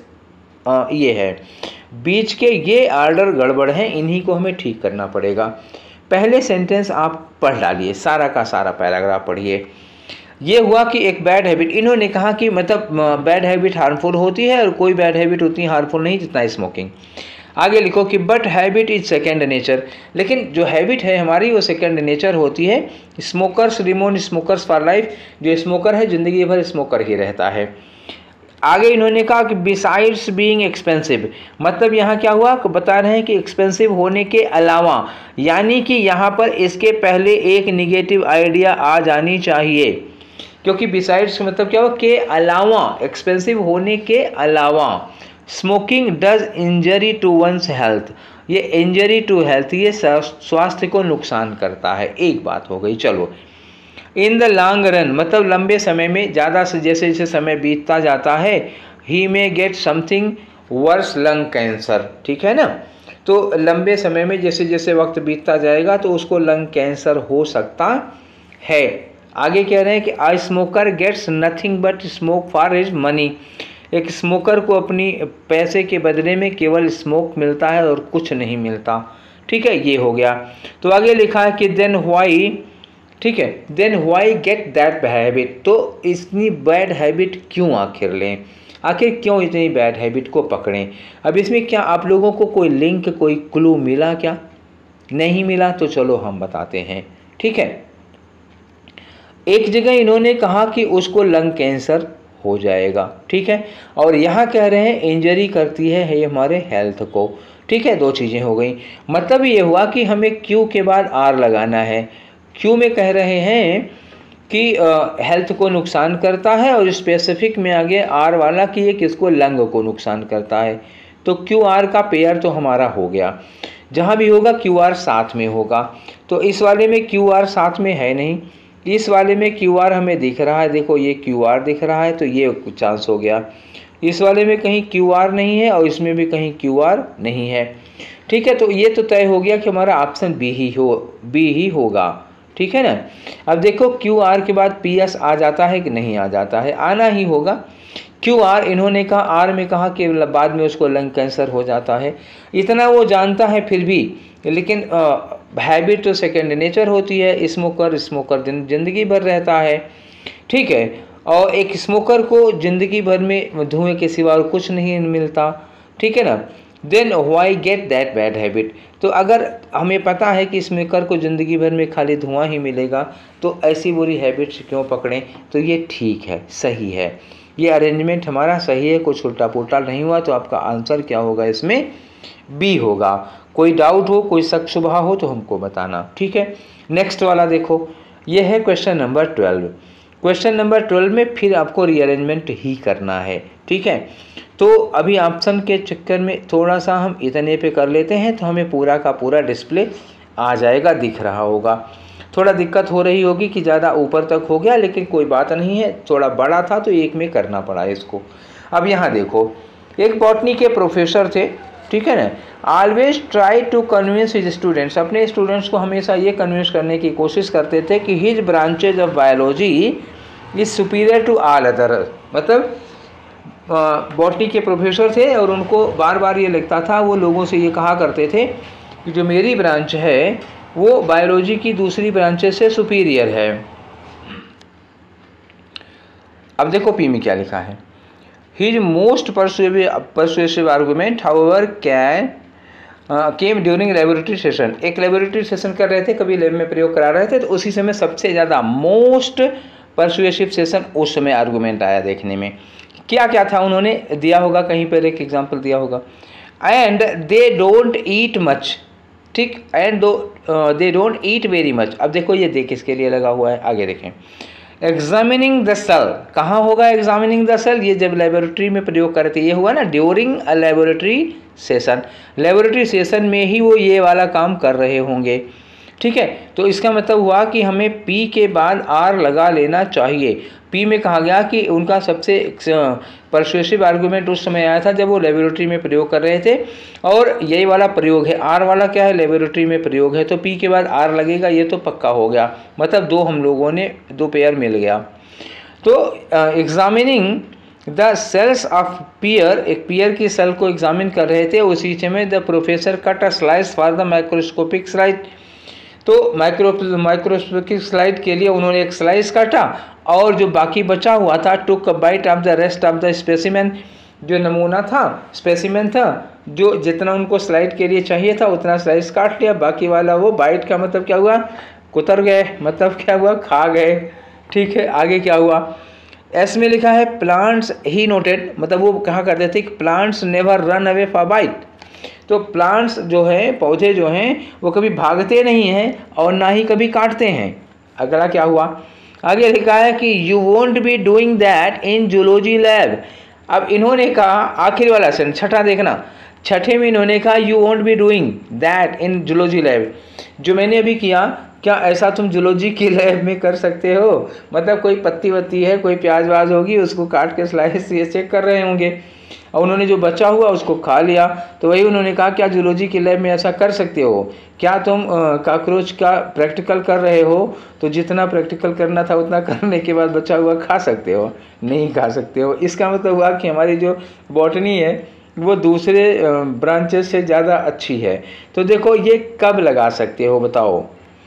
ये है। बीच के ये आर्डर गड़बड़ हैं, इन्हीं को हमें ठीक करना पड़ेगा। पहले सेंटेंस आप पढ़ डालिए, सारा का सारा पैराग्राफ पढ़िए। ये हुआ कि एक बैड हैबिट, इन्होंने कहा कि मतलब बैड हैबिट हार्मफुल होती है और कोई बैड हैबिट उतनी हार्मफुल नहीं जितना स्मोकिंग। आगे लिखो कि but habit is second nature, लेकिन जो हैबिट है हमारी वो सेकेंड नेचर होती है। Smokers remain smokers for life, जो स्मोकर है ज़िंदगी भर स्मोकर ही रहता है। आगे इन्होंने कहा कि बिसाइड्स बीइंग एक्सपेंसिव, मतलब यहाँ क्या हुआ, बता रहे हैं कि एक्सपेंसिव होने के अलावा, यानी कि यहाँ पर इसके पहले एक निगेटिव आइडिया आ जानी चाहिए, क्योंकि बिसाइड्स का मतलब क्या हुआ, के अलावा, एक्सपेंसिव होने के अलावा। Smoking does injury to one's health, ये इंजरी टू हेल्थ, ये स्वास्थ्य को नुकसान करता है, एक बात हो गई। चलो, इन द लॉन्ग रन, मतलब लंबे समय में, ज़्यादा से जैसे जैसे समय बीतता जाता है, he may get something worse lung cancer, ठीक है ना। तो लंबे समय में जैसे जैसे वक्त बीतता जाएगा तो उसको लंग कैंसर हो सकता है। आगे कह रहे हैं कि a smoker gets nothing but smoke for his money, एक स्मोकर को अपनी पैसे के बदले में केवल स्मोक मिलता है और कुछ नहीं मिलता, ठीक है। ये हो गया। तो आगे लिखा है कि देन व्हाई, ठीक है, then why get that habit, तो इतनी बैड हैबिट क्यों आखिर लें, आखिर क्यों इतनी बैड हैबिट को पकड़ें। अब इसमें क्या आप लोगों को कोई लिंक, कोई क्लू मिला क्या, नहीं मिला तो चलो हम बताते हैं, ठीक है। एक जगह इन्होंने कहा कि उसको लंग कैंसर हो जाएगा, ठीक है, और यहाँ कह रहे हैं इंजरी करती है ये हमारे हेल्थ को, ठीक है। दो चीज़ें हो गई, मतलब ये हुआ कि हमें क्यू के बाद आर लगाना है। क्यू में कह रहे हैं कि हेल्थ को नुकसान करता है, और स्पेसिफिक में आगे आर वाला कि ये किसको, लंग को नुकसान करता है। तो क्यू आर का पेयर तो हमारा हो गया, जहाँ भी होगा क्यू आर साथ में होगा। तो इस वाले में क्यू आर साथ में है नहीं, इस वाले में क्यू आर हमें दिख रहा है, देखो ये क्यू आर दिख रहा है, तो ये चांस हो गया। इस वाले में कहीं क्यू आर नहीं है और इसमें भी कहीं क्यू आर नहीं है, ठीक है। तो ये तो तय हो गया कि हमारा ऑप्शन बी ही हो, बी ही होगा, ठीक है ना। अब देखो क्यू आर के बाद पी एस आ जाता है कि नहीं आ जाता है, आना ही होगा, क्यू आर इन्होंने कहा, आर में कहा कि बाद में उसको लंग कैंसर हो जाता है। इतना वो जानता है फिर भी, लेकिन हैबिट तो सेकेंड नेचर होती है। स्मोकर स्मोकर ज़िंदगी भर रहता है, ठीक है, और एक स्मोकर को ज़िंदगी भर में धुएं के सिवा और कुछ नहीं मिलता, ठीक है ना। Then why get that bad habit. तो अगर हमें पता है कि स्मोकर को ज़िंदगी भर में खाली धुआं ही मिलेगा, तो ऐसी बुरी हैबिट्स क्यों पकड़ें। तो ये ठीक है, सही है, ये अरेंजमेंट हमारा सही है, कुछ उल्टा पुल्टा नहीं हुआ। तो आपका आंसर क्या होगा इसमें, बी होगा। कोई डाउट हो, कोई शक शुबहा हो तो हमको बताना, ठीक है। नेक्स्ट वाला देखो, ये है question number twelve. Question number twelve में फिर आपको रीअरेंजमेंट ही करना है, ठीक है। तो अभी ऑप्शन के चक्कर में थोड़ा सा हम इतने पे कर लेते हैं, तो हमें पूरा का पूरा डिस्प्ले आ जाएगा, दिख रहा होगा। थोड़ा दिक्कत हो रही होगी कि ज़्यादा ऊपर तक हो गया, लेकिन कोई बात नहीं है, थोड़ा बड़ा था तो एक में करना पड़ा इसको। अब यहाँ देखो, एक बॉटनी के प्रोफेसर थे, ठीक है ना। Always try to convince his students, अपने स्टूडेंट्स को हमेशा ये कन्विंस करने की कोशिश करते थे कि his branches of biology is superior to all other. मतलब बॉटनी के प्रोफेसर थे और उनको बार बार ये लगता था, वो लोगों से ये कहा करते थे कि जो मेरी ब्रांच है वो बायोलॉजी की दूसरी ब्रांचेस से सुपीरियर है। अब देखो पी में क्या लिखा है, his most persuasive argument however can came during laboratory session. एक लेबोरेटरी सेशन कर रहे थे, कभी लैब में प्रयोग करा रहे थे, तो उसी समय सबसे ज़्यादा मोस्ट परसुएसिव सेशन उस समय आर्गूमेंट आया देखने में। क्या क्या था उन्होंने दिया होगा, कहीं पर एक एग्जाम्पल दिया होगा, and they don't eat much, ठीक, and though they don't eat very much. अब देखो ये देख किसके लिए लगा हुआ है, आगे देखें। एग्जामिनिंग द सेल, कहाँ होगा एग्जामिनिंग द सेल, ये जब लेबोरेटरी में प्रयोग करते, ये हुआ ना during a laboratory session, laboratory session में ही वो ये वाला काम कर रहे होंगे, ठीक है। तो इसका मतलब हुआ कि हमें पी के बाद आर लगा लेना चाहिए। पी में कहा गया कि उनका सबसे परसुएसिव आर्गूमेंट उस समय आया था जब वो लेबोरेटरी में प्रयोग कर रहे थे, और यही वाला प्रयोग है। आर वाला क्या है, लेबोरेटरी में प्रयोग है, तो पी के बाद आर लगेगा, ये तो पक्का हो गया। मतलब दो हम लोगों ने दो पेयर मिल गया। तो examining the cells of pear, एक पियर की सेल को एग्जामिन कर रहे थे, उसी समय the professor cut a slice for the microscopic slide. तो माइक्रो माइक्रोस्कोपिक स्लाइड के लिए उन्होंने एक स्लाइस काटा, और जो बाकी बचा हुआ था took a bite of the rest of the specimen, जो नमूना था, स्पेसिमेन था, जो जितना उनको स्लाइड के लिए चाहिए था उतना स्लाइस काट लिया, बाकी वाला वो बाइट का मतलब क्या हुआ, कुतर गए, मतलब क्या हुआ, खा गए, ठीक है। आगे क्या हुआ, एस में लिखा है प्लांट्स ही नोटेड, मतलब वो कहा करते थे कि plants never run away for bite. तो प्लांट्स जो है, पौधे जो हैं, वो कभी भागते नहीं हैं और ना ही कभी काटते हैं। अगला क्या हुआ, आगे लिखा है कि you won't be doing that in zoology lab. अब इन्होंने कहा, आखिरी वाला सेंटेंस छठा देखना, छठे में इन्होंने कहा you won't be doing that in zoology lab, जो मैंने अभी किया, क्या ऐसा तुम जूलॉजी की लैब में कर सकते हो। मतलब कोई पत्ती वत्ती है, कोई प्याज व्याज होगी, उसको काट के स्लाइस ये चेक कर रहे होंगे, और उन्होंने जो बचा हुआ उसको खा लिया। तो वही उन्होंने कहा क्या जूलॉजी की लैब में ऐसा कर सकते हो, क्या तुम कॉकरोच का प्रैक्टिकल कर रहे हो, तो जितना प्रैक्टिकल करना था उतना करने के बाद बचा हुआ खा सकते हो, नहीं खा सकते हो। इसका मतलब हुआ कि हमारी जो बॉटनी है वो दूसरे ब्रांचेस से ज़्यादा अच्छी है। तो देखो ये कब लगा सकते हो बताओ,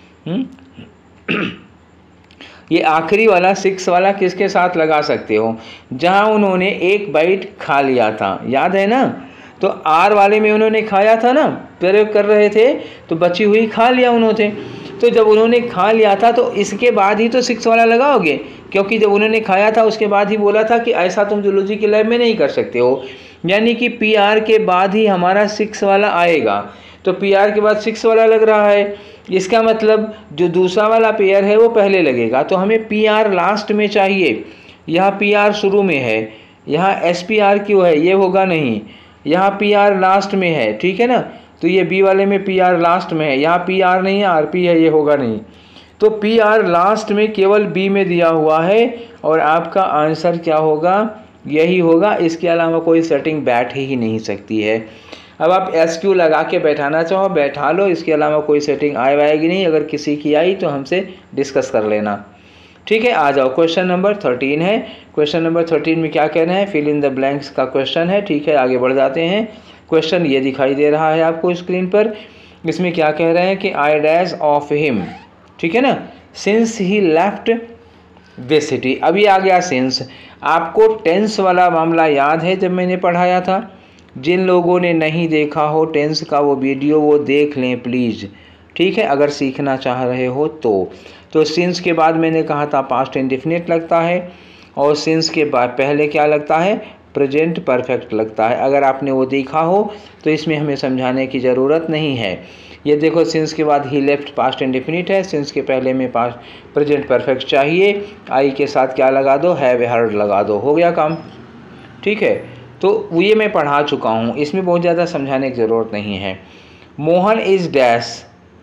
ये आखिरी वाला सिक्स वाला किसके साथ लगा सकते हो, जहां उन्होंने एक बाइट खा लिया था, याद है ना। तो आर वाले में उन्होंने खाया था ना, प्रयोग कर रहे थे, तो बची हुई खा लिया उन्होंने। तो जब उन्होंने खा लिया था तो इसके बाद ही तो सिक्स वाला लगाओगे, क्योंकि जब उन्होंने खाया था उसके बाद ही बोला था कि ऐसा तुम जूलॉजी की लैब में नहीं कर सकते हो, यानी कि पी आर के बाद ही हमारा सिक्स वाला आएगा। तो पी आर के बाद सिक्स वाला लग रहा है, इसका मतलब जो दूसरा वाला पेयर है वो पहले लगेगा। तो हमें पी आर लास्ट में चाहिए, यहाँ पी आर शुरू में है, यहाँ एस पी आर क्यों है, ये होगा नहीं, यहाँ पी आर लास्ट में है, ठीक है ना। तो ये बी वाले में पी आर लास्ट में है, यहाँ पी आर नहीं है, आर पी है, ये होगा नहीं। तो पी आर लास्ट में केवल बी में दिया हुआ है, और आपका आंसर क्या होगा, यही होगा। इसके अलावा कोई सेटिंग बैठ ही नहीं सकती है। अब आप एस क्यू लगा के बैठाना चाहो बैठा लो, इसके अलावा कोई सेटिंग आए आएगी नहीं। अगर किसी की आई तो हमसे डिस्कस कर लेना। ठीक है, आ जाओ क्वेश्चन नंबर थर्टीन है। क्वेश्चन नंबर थर्टीन में क्या कहना है, फिल इन द ब्लैंक्स का क्वेश्चन है। ठीक है, आगे बढ़ जाते हैं। क्वेश्चन ये दिखाई दे रहा है आपको स्क्रीन पर। इसमें क्या कह रहे हैं कि आई डैश ऑफ हिम, ठीक है ना, since he left this city. अभी आ गया सिंस। आपको टेंस वाला मामला याद है जब मैंने पढ़ाया था? जिन लोगों ने नहीं देखा हो टेंस का वो वीडियो, वो देख लें प्लीज़। ठीक है, अगर सीखना चाह रहे हो तो तो सिंस के बाद मैंने कहा था पास्ट इंडेफिनिट लगता है, और सिंस के बाद पहले क्या लगता है, प्रेजेंट परफेक्ट लगता है। अगर आपने वो देखा हो तो इसमें हमें समझाने की ज़रूरत नहीं है। ये देखो, सिंस के बाद ही लेफ्ट पास्ट इंडेफिनिट है, सिंस के पहले में पास्ट प्रेजेंट परफेक्ट चाहिए। आई के साथ क्या लगा दो, हैव हर्ड लगा दो, हो गया काम। ठीक है, तो ये मैं पढ़ा चुका हूँ, इसमें बहुत ज़्यादा समझाने की ज़रूरत नहीं है। Mohan is dash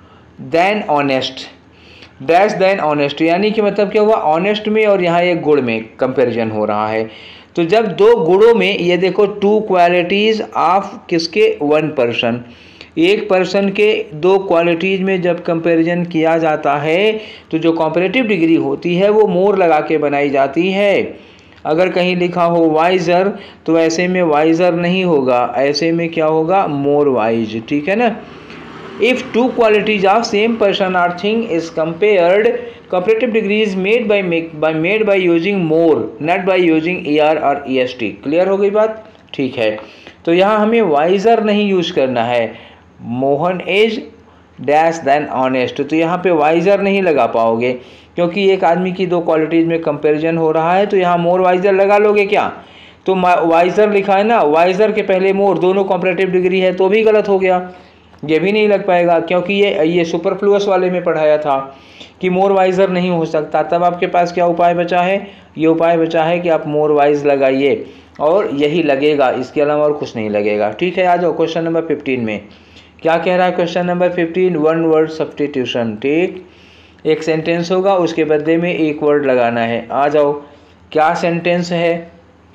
than honest, dash than honest, यानी कि मतलब क्या हुआ, ऑनेस्ट में और यहाँ एक गुण में कंपैरिजन हो रहा है। तो जब दो गुणों में, ये देखो, टू क्वालिटीज़ ऑफ किसके, वन पर्सन, एक पर्सन के दो क्वालिटीज़ में जब कंपैरिजन किया जाता है तो जो कॉम्परेटिव डिग्री होती है वो मोर लगा के बनाई जाती है। अगर कहीं लिखा हो वाइजर तो ऐसे में वाइजर नहीं होगा, ऐसे में क्या होगा, मोर वाइज। ठीक है ना। If two qualities of same person or thing is compared, comparative degree is made by make by made by using more, not by using er or est। Clear हो गई बात? ठीक है, तो यहाँ हमें वाइजर नहीं यूज करना है। Mohan is dash than honest, तो यहाँ पे वाइजर नहीं लगा पाओगे क्योंकि एक आदमी की दो क्वालिटीज़ में कंपैरिजन हो रहा है। तो यहाँ मोर वाइजर लगा लोगे क्या? तो वाइजर लिखा है ना, वाइजर के पहले मोर, दोनों कंपैरेटिव डिग्री है तो भी गलत हो गया, ये भी नहीं लग पाएगा क्योंकि ये ये सुपरफ्लुअस वाले में पढ़ाया था कि मोर वाइजर नहीं हो सकता। तब आपके पास क्या उपाय बचा है? ये उपाय बचा है कि आप मोर वाइज लगाइए और यही लगेगा, इसके अलावा और कुछ नहीं लगेगा। ठीक है, आ जाओ क्वेश्चन नंबर फिफ्टीन में। क्या कह रहा है question number fifteen? One word substitution. ठीक, एक सेंटेंस होगा, उसके बदले में एक वर्ड लगाना है। आ जाओ, क्या सेंटेंस है?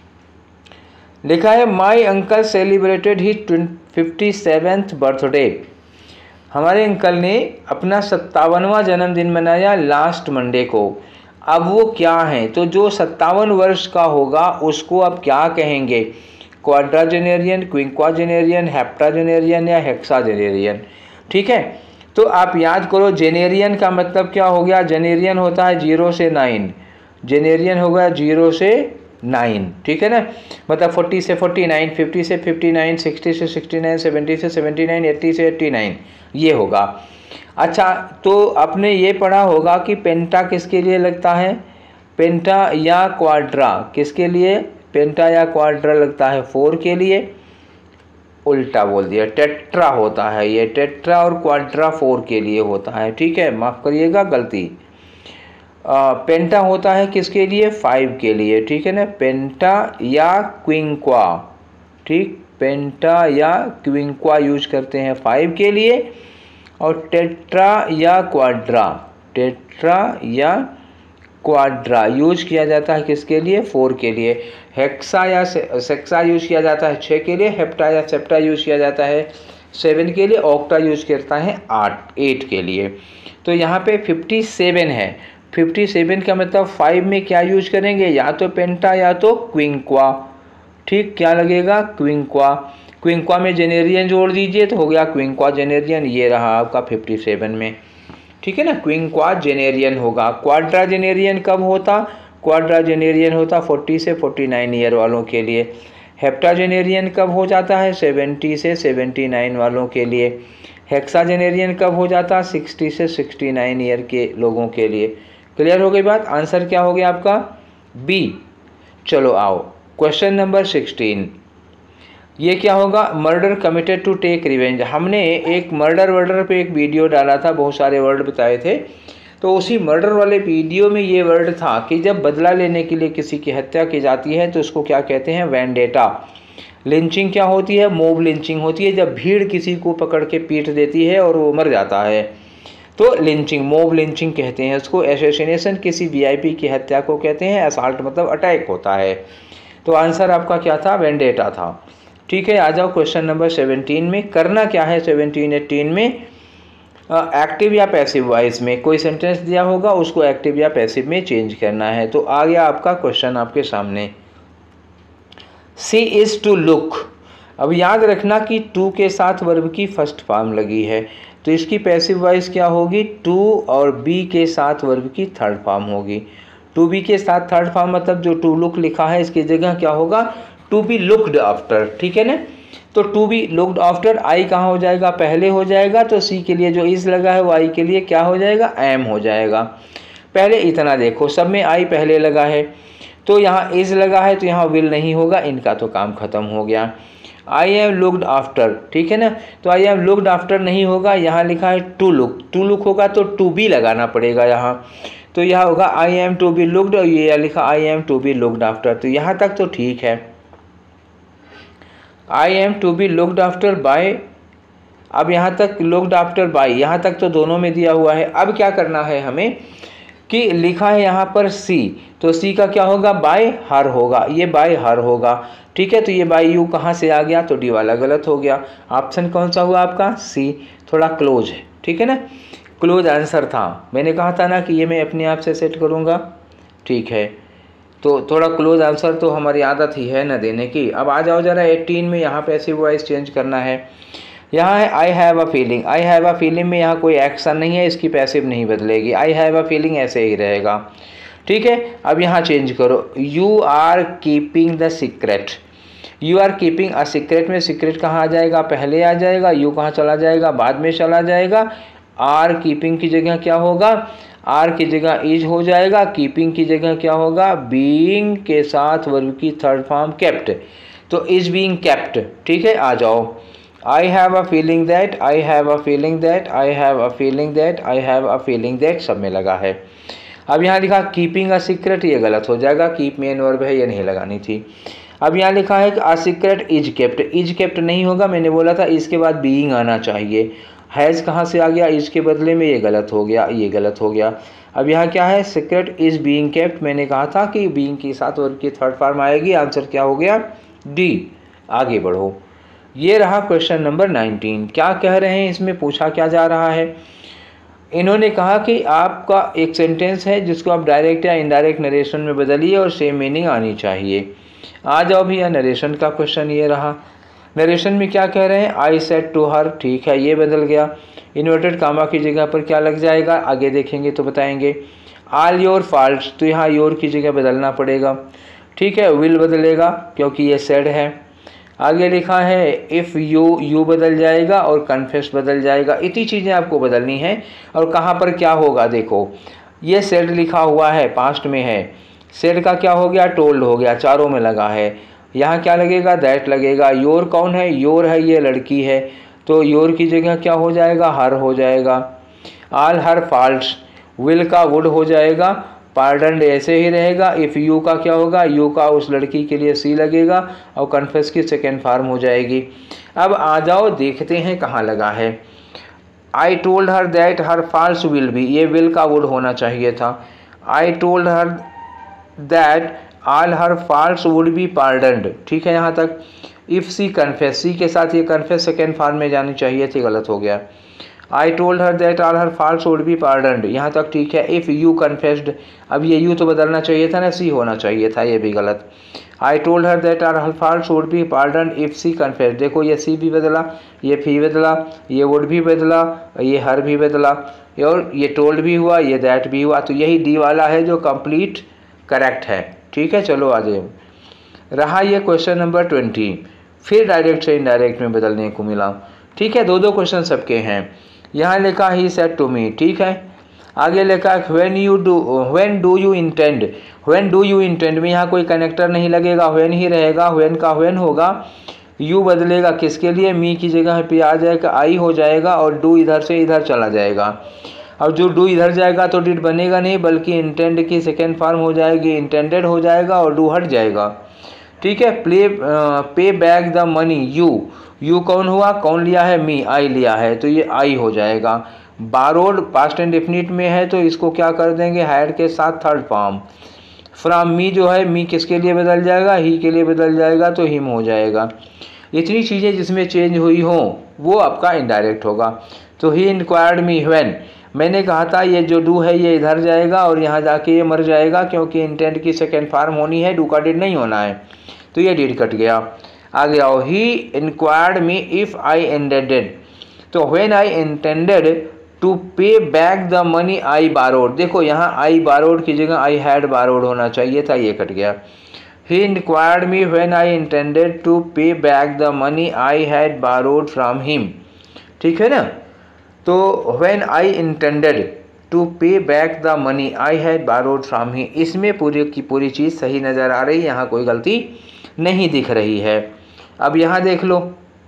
लिखा है my uncle celebrated his fifty seventh birthday. हमारे अंकल ने अपना सत्तावनवां जन्मदिन मनाया लास्ट मंडे को। अब वो क्या है? तो जो सत्तावन वर्ष का होगा उसको अब क्या कहेंगे? क्वाड्राजेनेरियन, क्विंक्वाजेनेरियन, हेप्टाजेनेरियन या हेक्साजेनेरियन। ठीक है, तो आप याद करो, जेनेरियन का मतलब क्या हो गया? जेनेरियन होता है जीरो से नाइन, जेनेरियन हो गया जीरो से नाइन। ठीक है ना, मतलब फोर्टी से फोर्टी नाइन, फिफ्टी से फिफ्टी नाइन, सिक्सटी से सिक्सटी नाइन, सेवेंटी से सेवेंटी नाइन, एट्टी से एट्टी नाइन, ये होगा। अच्छा, तो आपने ये पढ़ा होगा कि पेंटा किसके लिए लगता है? पेंटा या क्वाड्रा किसके लिए? पेंटा या क्वाड्रा लगता है फोर के लिए। उल्टा बोल दिया, टेट्रा होता है ये, टेट्रा और क्वाड्रा फोर के लिए होता है। ठीक है, माफ़ करिएगा गलती। आ, पेंटा होता है किसके लिए? फाइव के लिए। ठीक है ना, पेंटा या क्विंक्वा। ठीक, पेंटा या क्विंक्वा यूज करते हैं फाइव के लिए, और टेट्रा या क्वाड्रा, टेट्रा या क्वाड्रा यूज किया जाता है किसके लिए? फोर के लिए। हेक्सा या सेक्सा यूज किया जाता है छः के लिए। हेप्टा या सेप्टा यूज किया जाता है सेवन के लिए। ऑक्टा यूज करता है आठ एट के लिए। तो यहाँ पे फिफ्टी सेवन है। फिफ्टी सेवन का मतलब फाइव में क्या यूज करेंगे? या तो पेंटा या तो क्विंक्वा। ठीक, क्या लगेगा? क्विंक्वा। क्विंक्वा में जेनेरियन जोड़ दीजिए तो हो गया क्विंक्वा जेनेरियन, ये रहा आपका फिफ्टी सेवन में। ठीक है ना, क्विंक्वा जेनेरियन होगा। क्वाड्रा जेनेरियन कब होता? क्वाड्रा जेनेरियन होता फोर्टी से फोर्टी नाइन ईयर वालों के लिए। हेप्टा जेनेरियन कब हो जाता है? सेवेंटी से सेवेंटी नाइन वालों के लिए। हेक्सा जेनेरियन कब हो जाता? सिक्सटी से सिक्सटी नाइन ईयर के लोगों के लिए। क्लियर हो गई बात? आंसर क्या हो गया आपका? बी। चलो आओ क्वेश्चन नंबर सिक्सटीन। ये क्या होगा? Murder committed to take revenge. हमने एक मर्डर वर्डर पे एक वीडियो डाला था, बहुत सारे वर्ड बताए थे। तो उसी मर्डर वाले वीडियो में ये वर्ड था कि जब बदला लेने के लिए किसी की हत्या की जाती है तो उसको क्या कहते हैं? वेंडेटा। लिंचिंग क्या होती है? मोब लिंचिंग होती है, जब भीड़ किसी को पकड़ के पीट देती है और वो मर जाता है तो लिंचिंग, मोब लिंचिंग कहते हैं उसको। एसोसिनेशन किसी वीआईपी की हत्या को कहते हैं। असॉल्ट मतलब अटैक होता है। तो आंसर आपका क्या था? वेंडेटा था। ठीक है, आ जाओ क्वेश्चन नंबर सेवनटीन में। करना क्या है सेवनटीन एटीन में? एक्टिव या पैसिव वॉइस में कोई सेंटेंस दिया होगा, उसको एक्टिव या पैसिव में चेंज करना है। तो आ गया आपका क्वेश्चन आपके सामने, सी इज़ टू लुक। अब याद रखना कि टू के साथ वर्ब की फर्स्ट फॉर्म लगी है, तो इसकी पैसिव वॉइस क्या होगी, टू और बी के साथ वर्ब की थर्ड फॉर्म होगी। टू बी के साथ थर्ड फॉर्म मतलब जो टू लुक लिखा है इसकी जगह क्या होगा, टू बी लुक्ड आफ्टर, ठीक है ना। तो to be looked after, I कहाँ हो जाएगा, पहले हो जाएगा, तो सी के लिए जो इज़ लगा है वो आई के लिए क्या हो जाएगा, एम हो जाएगा। पहले इतना देखो, सब में आई पहले लगा है, तो यहाँ इज़ लगा है तो यहाँ विल नहीं होगा, इनका तो काम ख़त्म हो गया। आई एम लुक्ड आफ्टर, ठीक है ना, तो आई एम लुक्ड आफ्टर नहीं होगा, यहाँ लिखा है टू लुक, टू लुक होगा तो टू बी लगाना पड़ेगा यहाँ, तो यह होगा I am to be looked, और ये लिखा I am to be looked after, तो यहाँ तक तो ठीक है। I am to be looked after by, अब यहाँ तक लुक्ड आफ्टर बाय, यहाँ तक तो दोनों में दिया हुआ है। अब क्या करना है हमें कि लिखा है यहाँ पर सी, तो सी का क्या होगा, बाय हर होगा, ये बाय हर होगा, ठीक है। तो ये बाय यू कहाँ से आ गया, तो डी वाला गलत हो गया। ऑप्शन कौन सा हुआ आपका, सी, थोड़ा क्लोज है, ठीक है ना, क्लोज आंसर था। मैंने कहा था ना कि ये मैं अपने आप से सेट करूँगा, ठीक है। तो थोड़ा क्लोज आंसर तो हमारी आदत ही है ना देने की। अब आ जाओ जरा एटीन में, यहाँ पैसिव वॉइस चेंज करना है। यहाँ है I have a feeling, I have a feeling में यहाँ कोई एक्शन नहीं है, इसकी पैसिव नहीं बदलेगी, आई हैव अ फीलिंग ऐसे ही रहेगा, ठीक है। अब यहाँ चेंज करो, you are keeping the secret, you are keeping a secret में सीक्रेट कहाँ आ जाएगा, पहले आ जाएगा, यू कहाँ चला जाएगा, बाद में चला जाएगा। आर कीपिंग की जगह क्या होगा, आर की जगह इज हो जाएगा, कीपिंग की जगह क्या होगा, बीइंग के साथ वर्ब की थर्ड फॉर्म केप्ट, तो इज बीइंग केप्ट, ठीक है। आ जाओ, I have a feeling that, I have a feeling that, I have a feeling that, I have a feeling that, सब में लगा है। अब यहाँ लिखा कीपिंग अ सीक्रेट, ये गलत हो जाएगा, कीप मेन वर्ब है, ये नहीं लगानी थी। अब यहाँ लिखा है कि a secret is kept, is kept नहीं होगा, मैंने बोला था इसके बाद बीइंग आना चाहिए, हैज़ कहाँ से आ गया, इज के बदले में, ये गलत हो गया, ये गलत हो गया। अब यहाँ क्या है, सीक्रेट इज बीइंग केप्ट, मैंने कहा था कि बीइंग के साथ वर्ब की थर्ड फॉर्म आएगी, आंसर क्या हो गया, डी। आगे बढ़ो, ये रहा क्वेश्चन नंबर नाइनटीन। क्या कह रहे हैं, इसमें पूछा क्या जा रहा है, इन्होंने कहा कि आपका एक सेंटेंस है जिसको आप डायरेक्ट या इनडायरेक्ट नरेशन में बदलिए और सेम मीनिंग आनी चाहिए। आ जाओ भैया, नरेशन का क्वेश्चन ये रहा। नरेशन में क्या कह रहे हैं, आई सेड टू हर, ठीक है, ये बदल गया। इन्वर्टेड कामा की जगह पर क्या लग जाएगा, आगे देखेंगे तो बताएंगे। ऑल योर फॉल्ट्स, तो यहाँ योर की जगह बदलना पड़ेगा, ठीक है। विल बदलेगा क्योंकि ये सेड है। आगे लिखा है इफ़ यू, यू बदल जाएगा और कन्फेस बदल जाएगा, इतनी चीज़ें आपको बदलनी है। और कहाँ पर क्या होगा, देखो ये सेड लिखा हुआ है, पास्ट में है, सेड का क्या हो गया, टोल्ड हो गया, चारों में लगा है। यहाँ क्या लगेगा, दैट लगेगा। योर कौन है, योर है, ये लड़की है, तो योर की जगह क्या हो जाएगा, हर हो जाएगा। ऑल हर फॉल्ट्स, विल का वुड हो जाएगा, पार्डन ऐसे ही रहेगा। इफ़ यू का क्या होगा, यू का उस लड़की के लिए सी लगेगा और कन्फेस की सेकेंड फॉर्म हो जाएगी। अब आ जाओ देखते हैं कहाँ लगा है। I told her that her faults will be, ये विल का वुड होना चाहिए था। I told her that all her faults would be pardoned, ठीक है यहाँ तक। इफ़ सी कन्फेस, सी के साथ ये कन्फेस सेकेंड फॉर्म में जानी चाहिए थी, गलत हो गया। I told her that all her faults would be pardoned, यहाँ तक ठीक है। इफ़ यू कन्फेस्ड, अब ये यू तो बदलना चाहिए था ना, सी होना चाहिए था, ये भी गलत। I told her that all her faults would be pardoned if she confessed, देखो ये सी भी बदला, ये फी बदला, ये वुड भी बदला, ये हर भी बदला, और ये टोल्ड भी हुआ, ये दैट भी हुआ, तो यही डी वाला है जो कंप्लीट करेक्ट है, ठीक है। चलो आ जाए, रहा ये क्वेश्चन नंबर ट्वेंटी, फिर डायरेक्ट से इनडायरेक्ट में बदलने को मिला, ठीक है। दो दो क्वेश्चन सबके हैं। यहाँ लिखा ही सेड टू मी, ठीक है। आगे लिखा when you do, when do you intend, when do you intend में यहाँ कोई कनेक्टर नहीं लगेगा, व्हेन ही रहेगा, व्हेन का व्हेन होगा, यू बदलेगा किसके लिए, मी की जगह पे आ जाएगा, आई हो जाएगा, और डू इधर से इधर चला जाएगा। अब जो डू इधर जाएगा तो डिड बनेगा नहीं, बल्कि इंटेंड की सेकेंड फॉर्म हो जाएगी, इंटेंडेड हो जाएगा, और डू हट जाएगा, ठीक है। Play pay back the money, you, you कौन हुआ, कौन लिया है, मी, आई लिया है, तो ये आई हो जाएगा। बारोड पास्ट एंड डेफिनिट में है, तो इसको क्या कर देंगे, हैड के साथ थर्ड फॉर्म। फ्रॉम मी जो है, मी किसके लिए बदल जाएगा, ही के लिए बदल जाएगा, तो हिम हो जाएगा। इतनी चीज़ें जिसमें चेंज हुई हों वो आपका इनडायरेक्ट होगा। तो ही इंक्वायर्ड मी व्हेन, मैंने कहा था ये जो डू है ये इधर जाएगा और यहाँ जाके ये मर जाएगा, क्योंकि इंटेंट की सेकेंड फॉर्म होनी है, डू का डिड नहीं होना है, तो ये डिड कट गया। आगे आओ, he inquired me if I intended, तो when I intended to pay back the money I borrowed, देखो यहाँ आई बारोड की जगह आई हैड बारोड होना चाहिए था, ये कट गया। He inquired me when I intended to pay back the money I had borrowed from him, ठीक है ना। तो when I intended to pay back the money I had borrowed from him, इसमें पूरी की पूरी चीज़ सही नज़र आ रही है, यहाँ कोई गलती नहीं दिख रही है। अब यहाँ देख लो,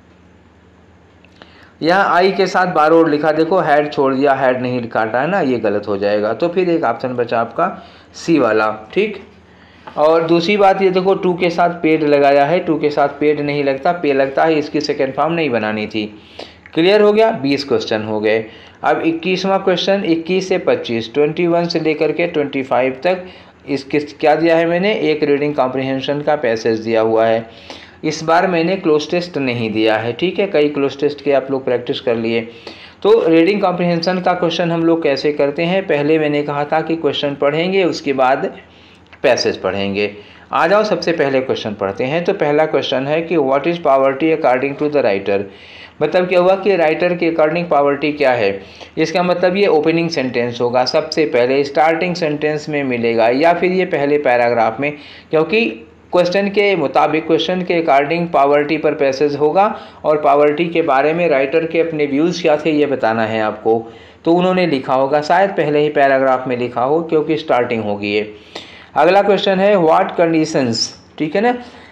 यहाँ आई के साथ बारोड लिखा, देखो हैड छोड़ दिया, हैड नहीं काटा है ना, ये गलत हो जाएगा। तो फिर एक ऑप्शन बचा आपका सी वाला, ठीक। और दूसरी बात ये देखो, टू के साथ पेड लगाया है, टू के साथ पेड नहीं लगता, पे लगता है, इसकी सेकेंड फॉर्म नहीं बनानी थी। क्लियर हो गया, बीस क्वेश्चन हो गए। अब इक्कीसवां क्वेश्चन, इक्कीस से पच्चीस, इक्कीस से लेकर के पच्चीस तक इसके क्या दिया है मैंने, एक रीडिंग कॉम्प्रिहेंशन का पैसेज दिया हुआ है। इस बार मैंने क्लोज टेस्ट नहीं दिया है, ठीक है, कई क्लोज टेस्ट के आप लोग प्रैक्टिस कर लिए। तो रीडिंग कॉम्प्रिहेंशन का क्वेश्चन हम लोग कैसे करते हैं, पहले मैंने कहा था कि क्वेश्चन पढ़ेंगे उसके बाद पैसेज पढ़ेंगे। आ जाओ सबसे पहले क्वेश्चन पढ़ते हैं। तो पहला क्वेश्चन है कि what is poverty according to the writer, मतलब क्या हुआ कि राइटर के अकॉर्डिंग पॉवर्टी क्या है। इसका मतलब ये ओपनिंग सेंटेंस होगा, सबसे पहले स्टार्टिंग सेंटेंस में मिलेगा, या फिर ये पहले पैराग्राफ में, क्योंकि क्वेश्चन के मुताबिक, क्वेश्चन के अकॉर्डिंग पॉवर्टी पर पैसेज होगा और पॉवर्टी के बारे में राइटर के अपने व्यूज़ क्या थे ये बताना है आपको। तो उन्होंने लिखा होगा, शायद पहले ही पैराग्राफ में लिखा हो क्योंकि स्टार्टिंग होगी ये। अगला क्वेश्चन है व्हाट कंडीशंस, ठीक है ना,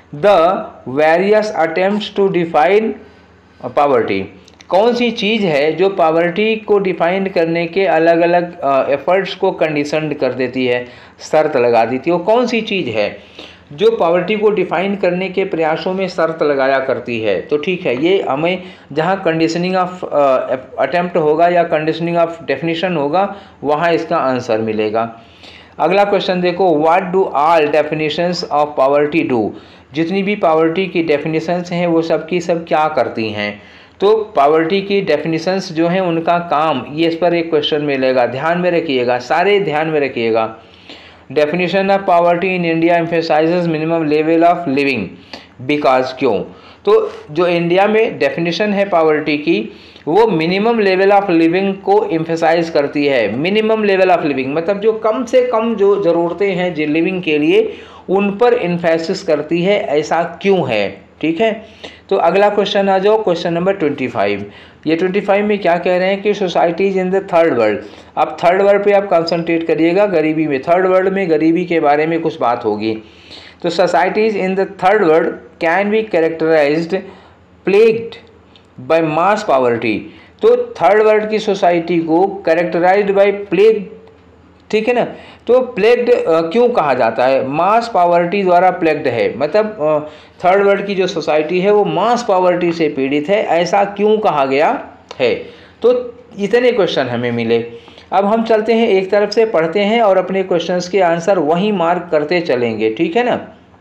the various attempts to define poverty, कौन सी चीज़ है जो पॉवर्टी को डिफाइन करने के अलग अलग एफर्ट्स को कंडीशन कर देती है, शर्त लगा देती है। वो कौन सी चीज़ है जो पॉवर्टी को डिफाइन करने के प्रयासों में शर्त लगाया करती है। तो ठीक है, ये हमें जहाँ कंडीशनिंग ऑफ अटेम्प्ट होगा या कंडीशनिंग ऑफ डेफिनेशन होगा वहाँ इसका आंसर मिलेगा। अगला क्वेश्चन देखो, what do all definitions of poverty do, जितनी भी पॉवर्टी की डेफिनेशंस हैं वो सब की सब क्या करती हैं। तो पॉवर्टी की डेफिनेशंस जो हैं उनका काम, ये इस पर एक क्वेश्चन मिलेगा, ध्यान में रखिएगा, सारे ध्यान में रखिएगा। Definition of poverty in India emphasizes minimum level of living because, क्यों, तो जो इंडिया में डेफिनेशन है पॉवर्टी की वो मिनिमम लेवल ऑफ लिविंग को एम्फेसाइज करती है। मिनिमम लेवल ऑफ लिविंग मतलब जो कम से कम जो ज़रूरतें हैं जो लिविंग के लिए उन पर इन्फेसिस करती है, ऐसा क्यों है, ठीक है। तो अगला क्वेश्चन आ जाओ, क्वेश्चन नंबर पच्चीस। ये पच्चीस में क्या कह रहे हैं कि societies in the third world, अब थर्ड वर्ल्ड पे आप कंसंट्रेट करिएगा, गरीबी में, थर्ड वर्ल्ड में गरीबी के बारे में कुछ बात होगी। तो societies in the third world can be characterized plagued by mass poverty, तो थर्ड वर्ल्ड की सोसाइटी को कैरेक्टराइज्ड बाय प्लेग, ठीक है ना। तो प्लेग्ड क्यों कहा जाता है, मास पॉवर्टी द्वारा प्लेग्ड है, मतलब थर्ड वर्ल्ड की जो सोसाइटी है वो मास पॉवर्टी से पीड़ित है, ऐसा क्यों कहा गया है। तो इतने क्वेश्चन हमें मिले। अब हम चलते हैं एक तरफ से पढ़ते हैं और अपने क्वेश्चंस के आंसर वहीं मार्क करते चलेंगे, ठीक है ना।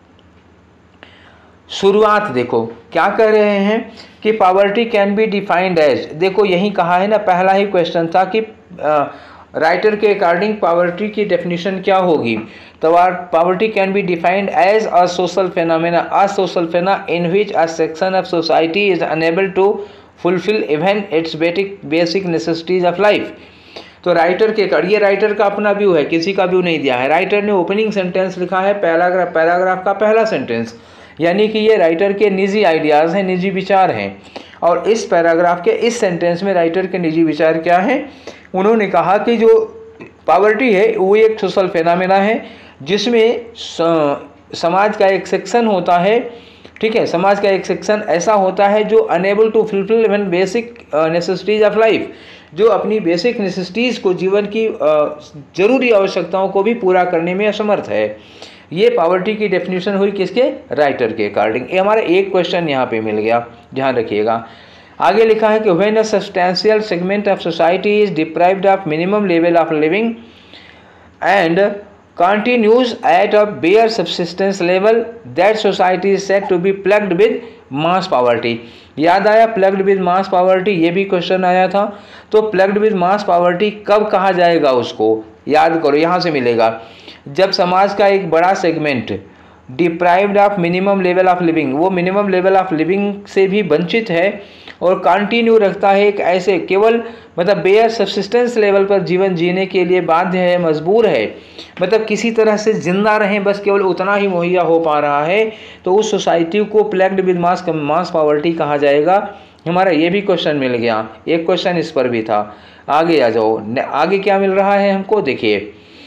शुरुआत देखो क्या कह रहे हैं कि poverty can be defined as, देखो यही कहा है ना, पहला ही क्वेश्चन था कि राइटर के अकॉर्डिंग पॉवर्टी की डेफिनेशन क्या होगी। तो poverty can be defined as a social phenomena, a social phenomena in which a section of society is unable to fulfil even its basic basic necessities of life. तो writer के according, ये writer का अपना view है, किसी का view नहीं दिया है, राइटर ने ओपनिंग सेंटेंस लिखा है, पैराग्राफ पैराग्राफ का पहला सेंटेंस, यानी कि ये राइटर के निजी आइडियाज़ हैं, निजी विचार हैं। और इस पैराग्राफ के इस सेंटेंस में राइटर के निजी विचार क्या हैं, उन्होंने कहा कि जो पॉवर्टी है वो एक सोशल फेनामेना है जिसमें समाज का एक सेक्शन होता है, ठीक है, समाज का एक सेक्शन ऐसा होता है जो unable to fulfil even basic necessities of life, जो अपनी बेसिक नेसेसिटीज़ को, जीवन की ज़रूरी आवश्यकताओं को भी पूरा करने में असमर्थ है। ये पॉवर्टी की डेफिनेशन हुई किसके, राइटर के अकॉर्डिंग। ये हमारा एक क्वेश्चन यहाँ पे मिल गया, ध्यान रखिएगा। आगे लिखा है कि when a substantial segment of society is deprived of minimum level of living and continues at a bare subsistence level, that society is said to be plagued with mass poverty. याद आया प्लग्ड विद मास पावर्टी, ये भी question आया था। तो plugged with mass poverty कब कहा जाएगा उसको, याद करो, यहाँ से मिलेगा जब समाज का एक बड़ा segment deprived of minimum level of living, वो मिनिमम लेवल ऑफ लिविंग से भी वंचित है और कंटिन्यू रखता है एक ऐसे केवल मतलब बेयर सब्सिस्टेंस लेवल पर जीवन जीने के लिए बाध्य है, मजबूर है, मतलब किसी तरह से जिंदा रहें बस केवल उतना ही मुहैया हो पा रहा है, तो उस सोसाइटी को plagued with mass mass poverty कहा जाएगा। हमारा ये भी क्वेश्चन मिल गया, एक क्वेश्चन इस पर भी था। आगे आ जाओ, आगे क्या मिल रहा है हमको, देखिए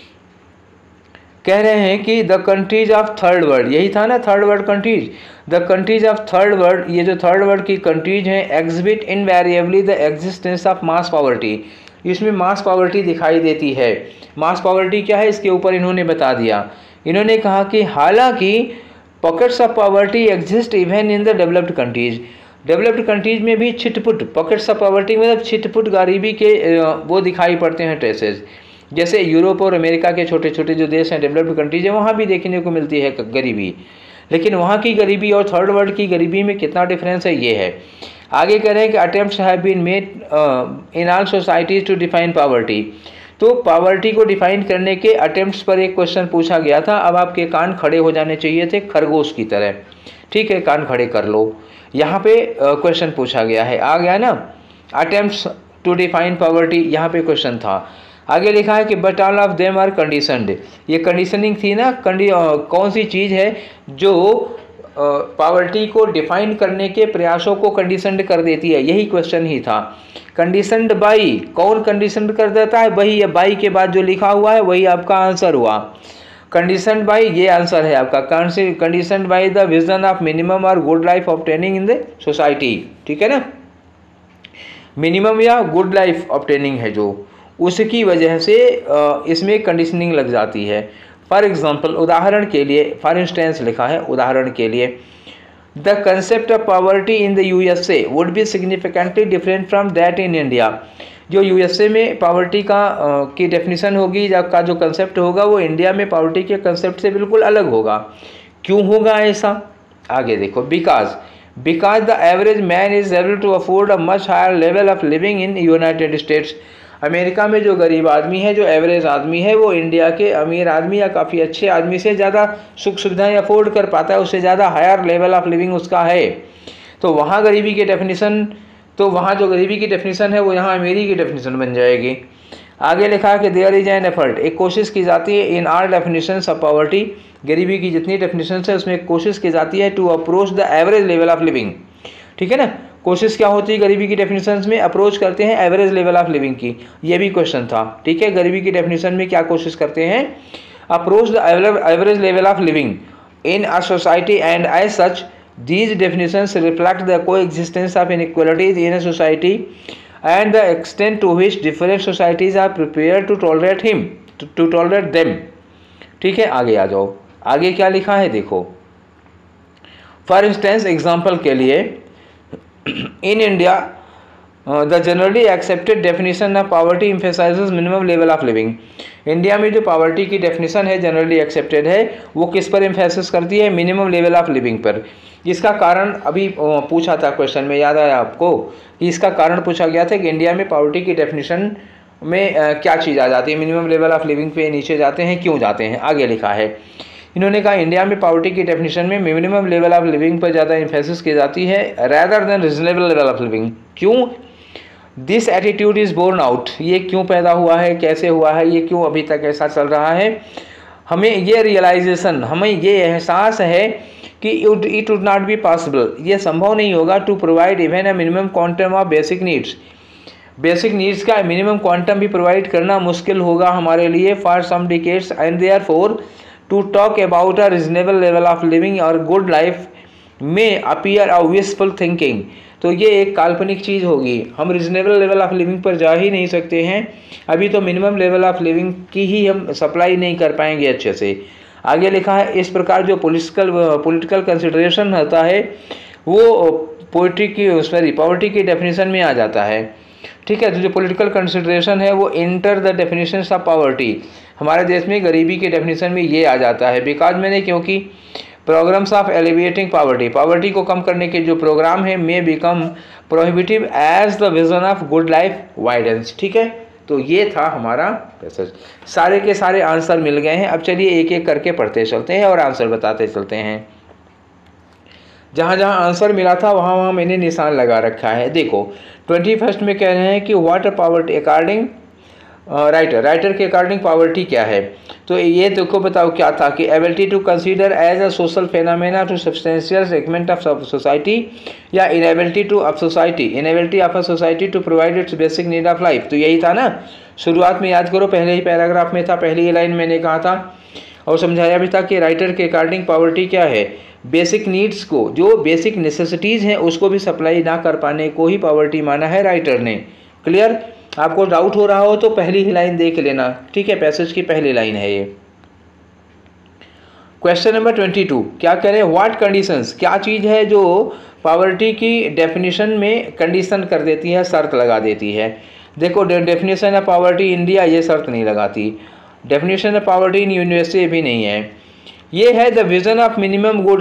कह रहे हैं कि the countries of third world, यही था ना third world countries, the countries of third world, ये जो थर्ड वर्ल्ड की कंट्रीज हैं exhibit invariably the existence of mass poverty, इसमें मास पावर्टी दिखाई देती है। मास पावर्टी क्या है इसके ऊपर इन्होंने बता दिया। इन्होंने कहा कि हालांकि pockets of poverty exist even in the developed countries, developed countries में भी छिटपुट पॉकेट्स ऑफ पावर्टी मतलब छिटपुट गरीबी के वो दिखाई पड़ते हैं ट्रेसेस, जैसे यूरोप और अमेरिका के छोटे छोटे जो देश हैं डेवलप्ड कंट्रीज है वहाँ भी देखने को मिलती है गरीबी, लेकिन वहाँ की गरीबी और थर्ड वर्ल्ड की गरीबी में कितना डिफरेंस है ये है। आगे कह रहे हैं कि attempts have been made in all societies to define poverty, तो पावर्टी को डिफाइन करने के अटेम्प्ट्स पर एक क्वेश्चन पूछा गया था। अब आपके कान खड़े हो जाने चाहिए थे खरगोश की तरह, ठीक है, कान खड़े कर लो, यहाँ पे क्वेश्चन पूछा गया है, आ गया ना, अटेम्प्ट्स टू डिफाइन पावर्टी, यहाँ पे क्वेश्चन था। आगे लिखा है कि but all of them are conditioned, ये कंडीशनिंग थी ना, कंडी कौन सी चीज़ है जो पावर्टी को डिफाइन करने के प्रयासों को कंडीशनड कर देती है, यही क्वेश्चन ही था। कंडीशनड बाई, कौन कंडीशनड कर देता है, वही है, बाई के बाद जो लिखा हुआ है वही आपका आंसर हुआ। कंडीशनड बाई ये आंसर है आपका, conditioned by the vision of minimum और good life obtaining in the society, ठीक है ना, मिनिमम या गुड लाइफ ऑब्टेनिंग है जो, उसकी वजह से इसमें कंडीशनिंग लग जाती है। फॉर एग्जांपल, उदाहरण के लिए, फॉर इंस्टेंस लिखा है उदाहरण के लिए, the concept of poverty in the USA would be significantly different from that in India, जो यूएसए में पावर्टी का uh, की डेफिनेशन होगी या का जो कंसेप्ट होगा वो इंडिया में पावर्टी के कंसेप्ट से बिल्कुल अलग होगा। क्यों होगा ऐसा, आगे देखो, because because the average man is able to afford a much higher level of living in United States, America में जो गरीब आदमी है, जो एवरेज आदमी है, वो इंडिया के अमीर आदमी या काफ़ी अच्छे आदमी से ज़्यादा सुख सुविधाएं अफोर्ड कर पाता है, उससे ज़्यादा हायर लेवल ऑफ लिविंग उसका है। तो वहाँ गरीबी की डेफिनेशन, तो वहाँ जो गरीबी की डेफिनेशन है वो यहाँ अमीरी की डेफिनेशन बन जाएगी। आगे लिखा है कि देयर इज एन एफर्ट, एक कोशिश की जाती है in all definitions of poverty, गरीबी की जितनी डेफिनेशन है उसमें एक कोशिश की जाती है to approach the average level of living, ठीक है ना, कोशिश क्या होती है गरीबी की डेफिनेशन में, अप्रोच करते हैं एवरेज लेवल ऑफ लिविंग की, ये भी क्वेश्चन था, ठीक है, गरीबी की डेफिनेशन में क्या कोशिश करते हैं, approach the average level of living in a society and as such these definitions reflect the coexistence of inequalities in a society and the extent to which different societies are prepare to tolerate him to tolerate them, ठीक है। आगे आ जाओ, आगे क्या लिखा है देखो, for instance example के लिए, in India uh, the generally accepted definition of poverty emphasizes minimum level of living, India में जो पावर्टी की डेफिनेशन है जनरली एक्सेप्टेड है वो किस पर एम्फेसिस करती है, मिनिमम लेवल ऑफ लिविंग पर। इसका कारण अभी पूछा था क्वेश्चन में, याद आया आपको कि इसका कारण पूछा गया था कि इंडिया में पावर्टी की डेफिनेशन में uh, क्या चीज़ आ जाती है, मिनिमम लेवल ऑफ लिविंग पे नीचे जाते हैं, क्यों जाते हैं। आगे लिखा है, इन्होंने कहा इंडिया में पावर्टी की डेफिनेशन में मिनिमम लेवल ऑफ लिविंग पर ज़्यादा इन्फेसिस की जाती है rather than reasonable level of living. क्यों, this attitude is born out, ये क्यों पैदा हुआ है, कैसे हुआ है, ये क्यों अभी तक ऐसा चल रहा है। हमें ये रियलाइजेशन, हमें ये एहसास है कि it would not be possible, ये संभव नहीं होगा to provide even a minimum quantum of basic needs, basic needs का मिनिमम क्वांटम भी प्रोवाइड करना मुश्किल होगा हमारे लिए for some decades, and therefore to talk about a reasonable level of living or good life may appear a wishful thinking, तो ये एक काल्पनिक चीज़ होगी, हम रिजनेबल लेवल ऑफ लिविंग पर जा ही नहीं सकते हैं, अभी तो मिनिमम लेवल ऑफ लिविंग की ही हम सप्लाई नहीं कर पाएंगे अच्छे से। आगे लिखा है, इस प्रकार जो पॉलिटिकल पॉलिटिकल कंसिडरेशन होता है वो पोइट्री की सॉरी पावर्टी की डेफिनेशन में आ जाता है। ठीक है। तो जो पॉलिटिकल कंसिडरेशन है वो enter the definition of poverty, हमारे देश में गरीबी के डेफिनेशन में ये आ जाता है। बिकॉज मैंने क्योंकि programmes of alleviating poverty, poverty को कम करने के जो प्रोग्राम है may become prohibitive as the vision of good life widens. ठीक है, तो ये था हमारा पैसेज। सारे के सारे आंसर मिल गए हैं। अब चलिए एक एक करके पढ़ते चलते हैं और आंसर बताते चलते हैं। जहाँ जहाँ आंसर मिला था वहाँ वहाँ मैंने निशान लगा रखा है। देखो ट्वेंटी फर्स्ट में कह रहे हैं कि what poverty according writer, writer के अकॉर्डिंग पॉवर्टी क्या है। तो ये देखो बताओ क्या था कि ability to consider as a social phenomena to substantial segment of society, या inability to of society, inability of a society to provide its basic need of life. तो यही था ना, शुरुआत में याद करो, पहले ही पैराग्राफ में था, पहली ही लाइन मैंने कहा था और समझाया भी था कि राइटर के अकॉर्डिंग पॉवर्टी क्या है, बेसिक नीड्स को, जो बेसिक नेसेसिटीज़ हैं उसको भी सप्लाई ना कर पाने को ही पॉवर्टी माना है राइटर ने। क्लियर? आपको डाउट हो रहा हो तो पहली ही लाइन देख लेना। ठीक है, पैसेज की पहली लाइन है ये। क्वेश्चन नंबर ट्वेंटी टू क्या कह रहे हैं, व्हाट कंडीशंस, क्या चीज़ है जो पॉवर्टी की डेफिनेशन में कंडीशन कर देती है, शर्त लगा देती है। देखो डेफिनेशन ऑफ पॉवर्टी इंडिया ये शर्त नहीं लगाती, definition of poverty in university भी नहीं है। ये है the vision of minimum good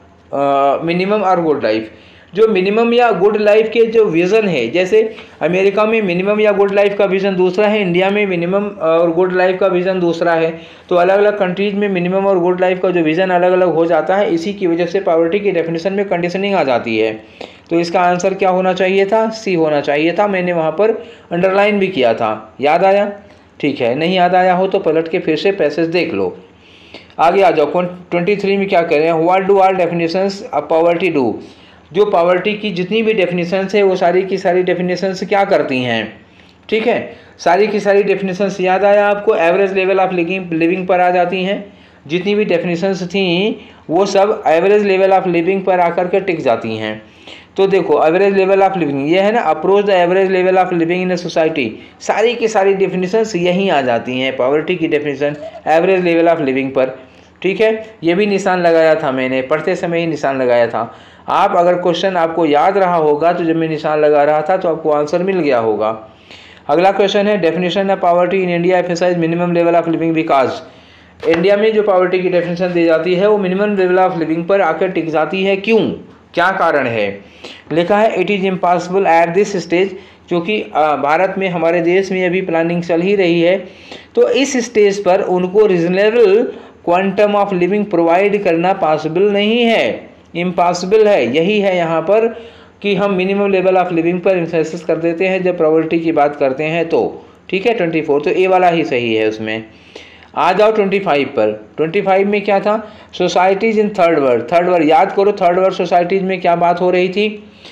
और मिनिमम और गुड लाइफ, जो मिनिमम या गुड लाइफ के जो विज़न है, जैसे अमेरिका में मिनिमम या गुड लाइफ का विज़न दूसरा है, इंडिया में मिनिमम और गुड लाइफ का विज़न दूसरा है। तो अलग अलग कंट्रीज़ में मिनिमम और गुड लाइफ का जो विज़न अलग अलग हो जाता है, इसी की वजह से पॉवर्टी की डेफिनेशन में कंडीशनिंग आ जाती है। तो इसका आंसर क्या होना चाहिए था, सी होना चाहिए था। मैंने वहाँ पर अंडरलाइन भी किया था, याद आया? ठीक है, नहीं याद आया हो तो पलट के फिर से पैसेज देख लो। आगे आ जाओ, ट्वेंटी थ्री में क्या कह रहे हैं, what do all definitions of poverty do, जो पॉवर्टी की जितनी भी डेफिनेशंस है वो सारी की सारी डेफिनेशंस क्या करती हैं। ठीक है, सारी की सारी डेफिनेशंस याद आया आपको, average level of living living पर आ जाती हैं। जितनी भी डेफिनेशंस थी वो सब एवरेज लेवल ऑफ लिविंग पर आकर के टिक जाती हैं। तो देखो एवरेज लेवल ऑफ लिविंग ये है ना, approach the average level of living in a society, सारी की सारी डेफिनेशंस यहीं आ जाती हैं, पॉवर्टी की definition average level of living पर। ठीक है, ये भी निशान लगाया था मैंने, पढ़ते समय ही निशान लगाया था। आप अगर क्वेश्चन आपको याद रहा होगा तो जब मैं निशान लगा रहा था तो आपको आंसर मिल गया होगा। अगला क्वेश्चन है, definition of poverty in India emphasise minimum level of living, because India में जो पॉवर्टी की डेफिनेशन दी जाती है वो मिनिमम लेवल ऑफ लिविंग पर आकर टिक जाती है, क्यों, क्या कारण है। लिखा है it is impossible at this stage, क्योंकि भारत में हमारे देश में अभी प्लानिंग चल ही रही है, तो इस स्टेज पर उनको reasonable quantum of living provide करना पॉसिबल नहीं है, इम्पॉसिबल है। यही है यहाँ पर कि हम मिनिमम लेवल ऑफ लिविंग पर एम्फेसिस कर देते हैं जब पॉवर्टी की बात करते हैं तो। ठीक है, ट्वेंटी फोर तो ए वाला ही सही है उसमें। आ जाओ ट्वेंटी फाइव पर, ट्वेंटी फाइव में क्या था, societies in third world, third world याद करो, थर्ड वर्ल्ड सोसाइटीज़ में क्या बात हो रही थी।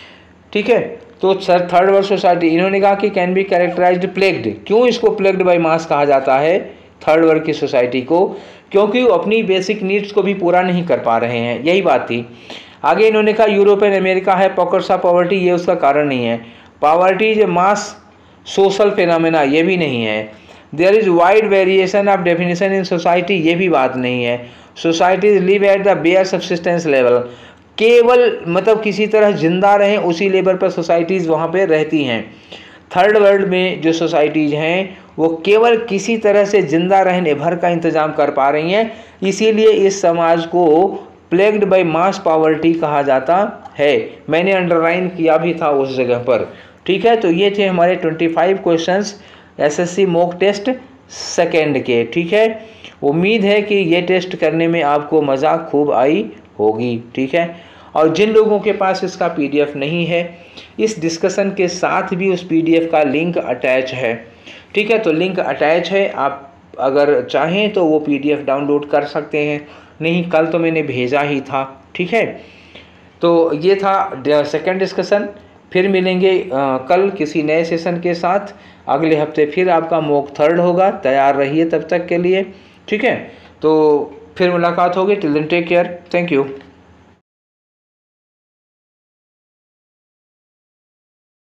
ठीक है, तो सर थर्ड वर्ल्ड सोसाइटी इन्होंने कहा कि कैन बी कैरेक्टराइज्ड प्लेग्ड, क्यों इसको प्लेग्ड बाय मास कहा जाता है थर्ड वर्ल्ड की सोसाइटी को, क्योंकि वो अपनी बेसिक नीड्स को भी पूरा नहीं कर पा रहे हैं, यही बात थी। आगे इन्होंने कहा यूरोप एंड अमेरिका है पॉकेट्स ऑफ पॉवर्टी, ये उसका कारण नहीं है। Poverty is a mass social phenomena, ये भी नहीं है। There is wide variation of definition in society, ये भी बात नहीं है। Societies live at the bare subsistence level, केवल मतलब किसी तरह जिंदा रहें उसी लेवल पर सोसाइटीज़ वहाँ पे रहती हैं। थर्ड वर्ल्ड में जो सोसाइटीज़ हैं वो केवल किसी तरह से जिंदा रहने भर का इंतज़ाम कर पा रही हैं, इसीलिए इस समाज को प्लेग्ड बाय मास पॉवर्टी कहा जाता है। मैंने अंडरलाइन किया भी था उस जगह पर। ठीक है, तो ये थे हमारे पच्चीस questions SSC mock test second के। ठीक है, उम्मीद है कि ये टेस्ट करने में आपको मज़ा खूब आई होगी। ठीक है, और जिन लोगों के पास इसका पीडीएफ नहीं है, इस डिस्कशन के साथ भी उस पीडीएफ का लिंक अटैच है। ठीक है, तो लिंक अटैच है, आप अगर चाहें तो वो पीडीएफ डाउनलोड कर सकते हैं, नहीं कल तो मैंने भेजा ही था। ठीक है, तो ये था सेकंड डिस्कशन। फिर मिलेंगे आ, कल किसी नए सेशन के साथ। अगले हफ्ते फिर आपका मॉक थर्ड होगा, तैयार रहिए तब तक के लिए। ठीक है, तो फिर मुलाकात होगी। Till then take care, thank you.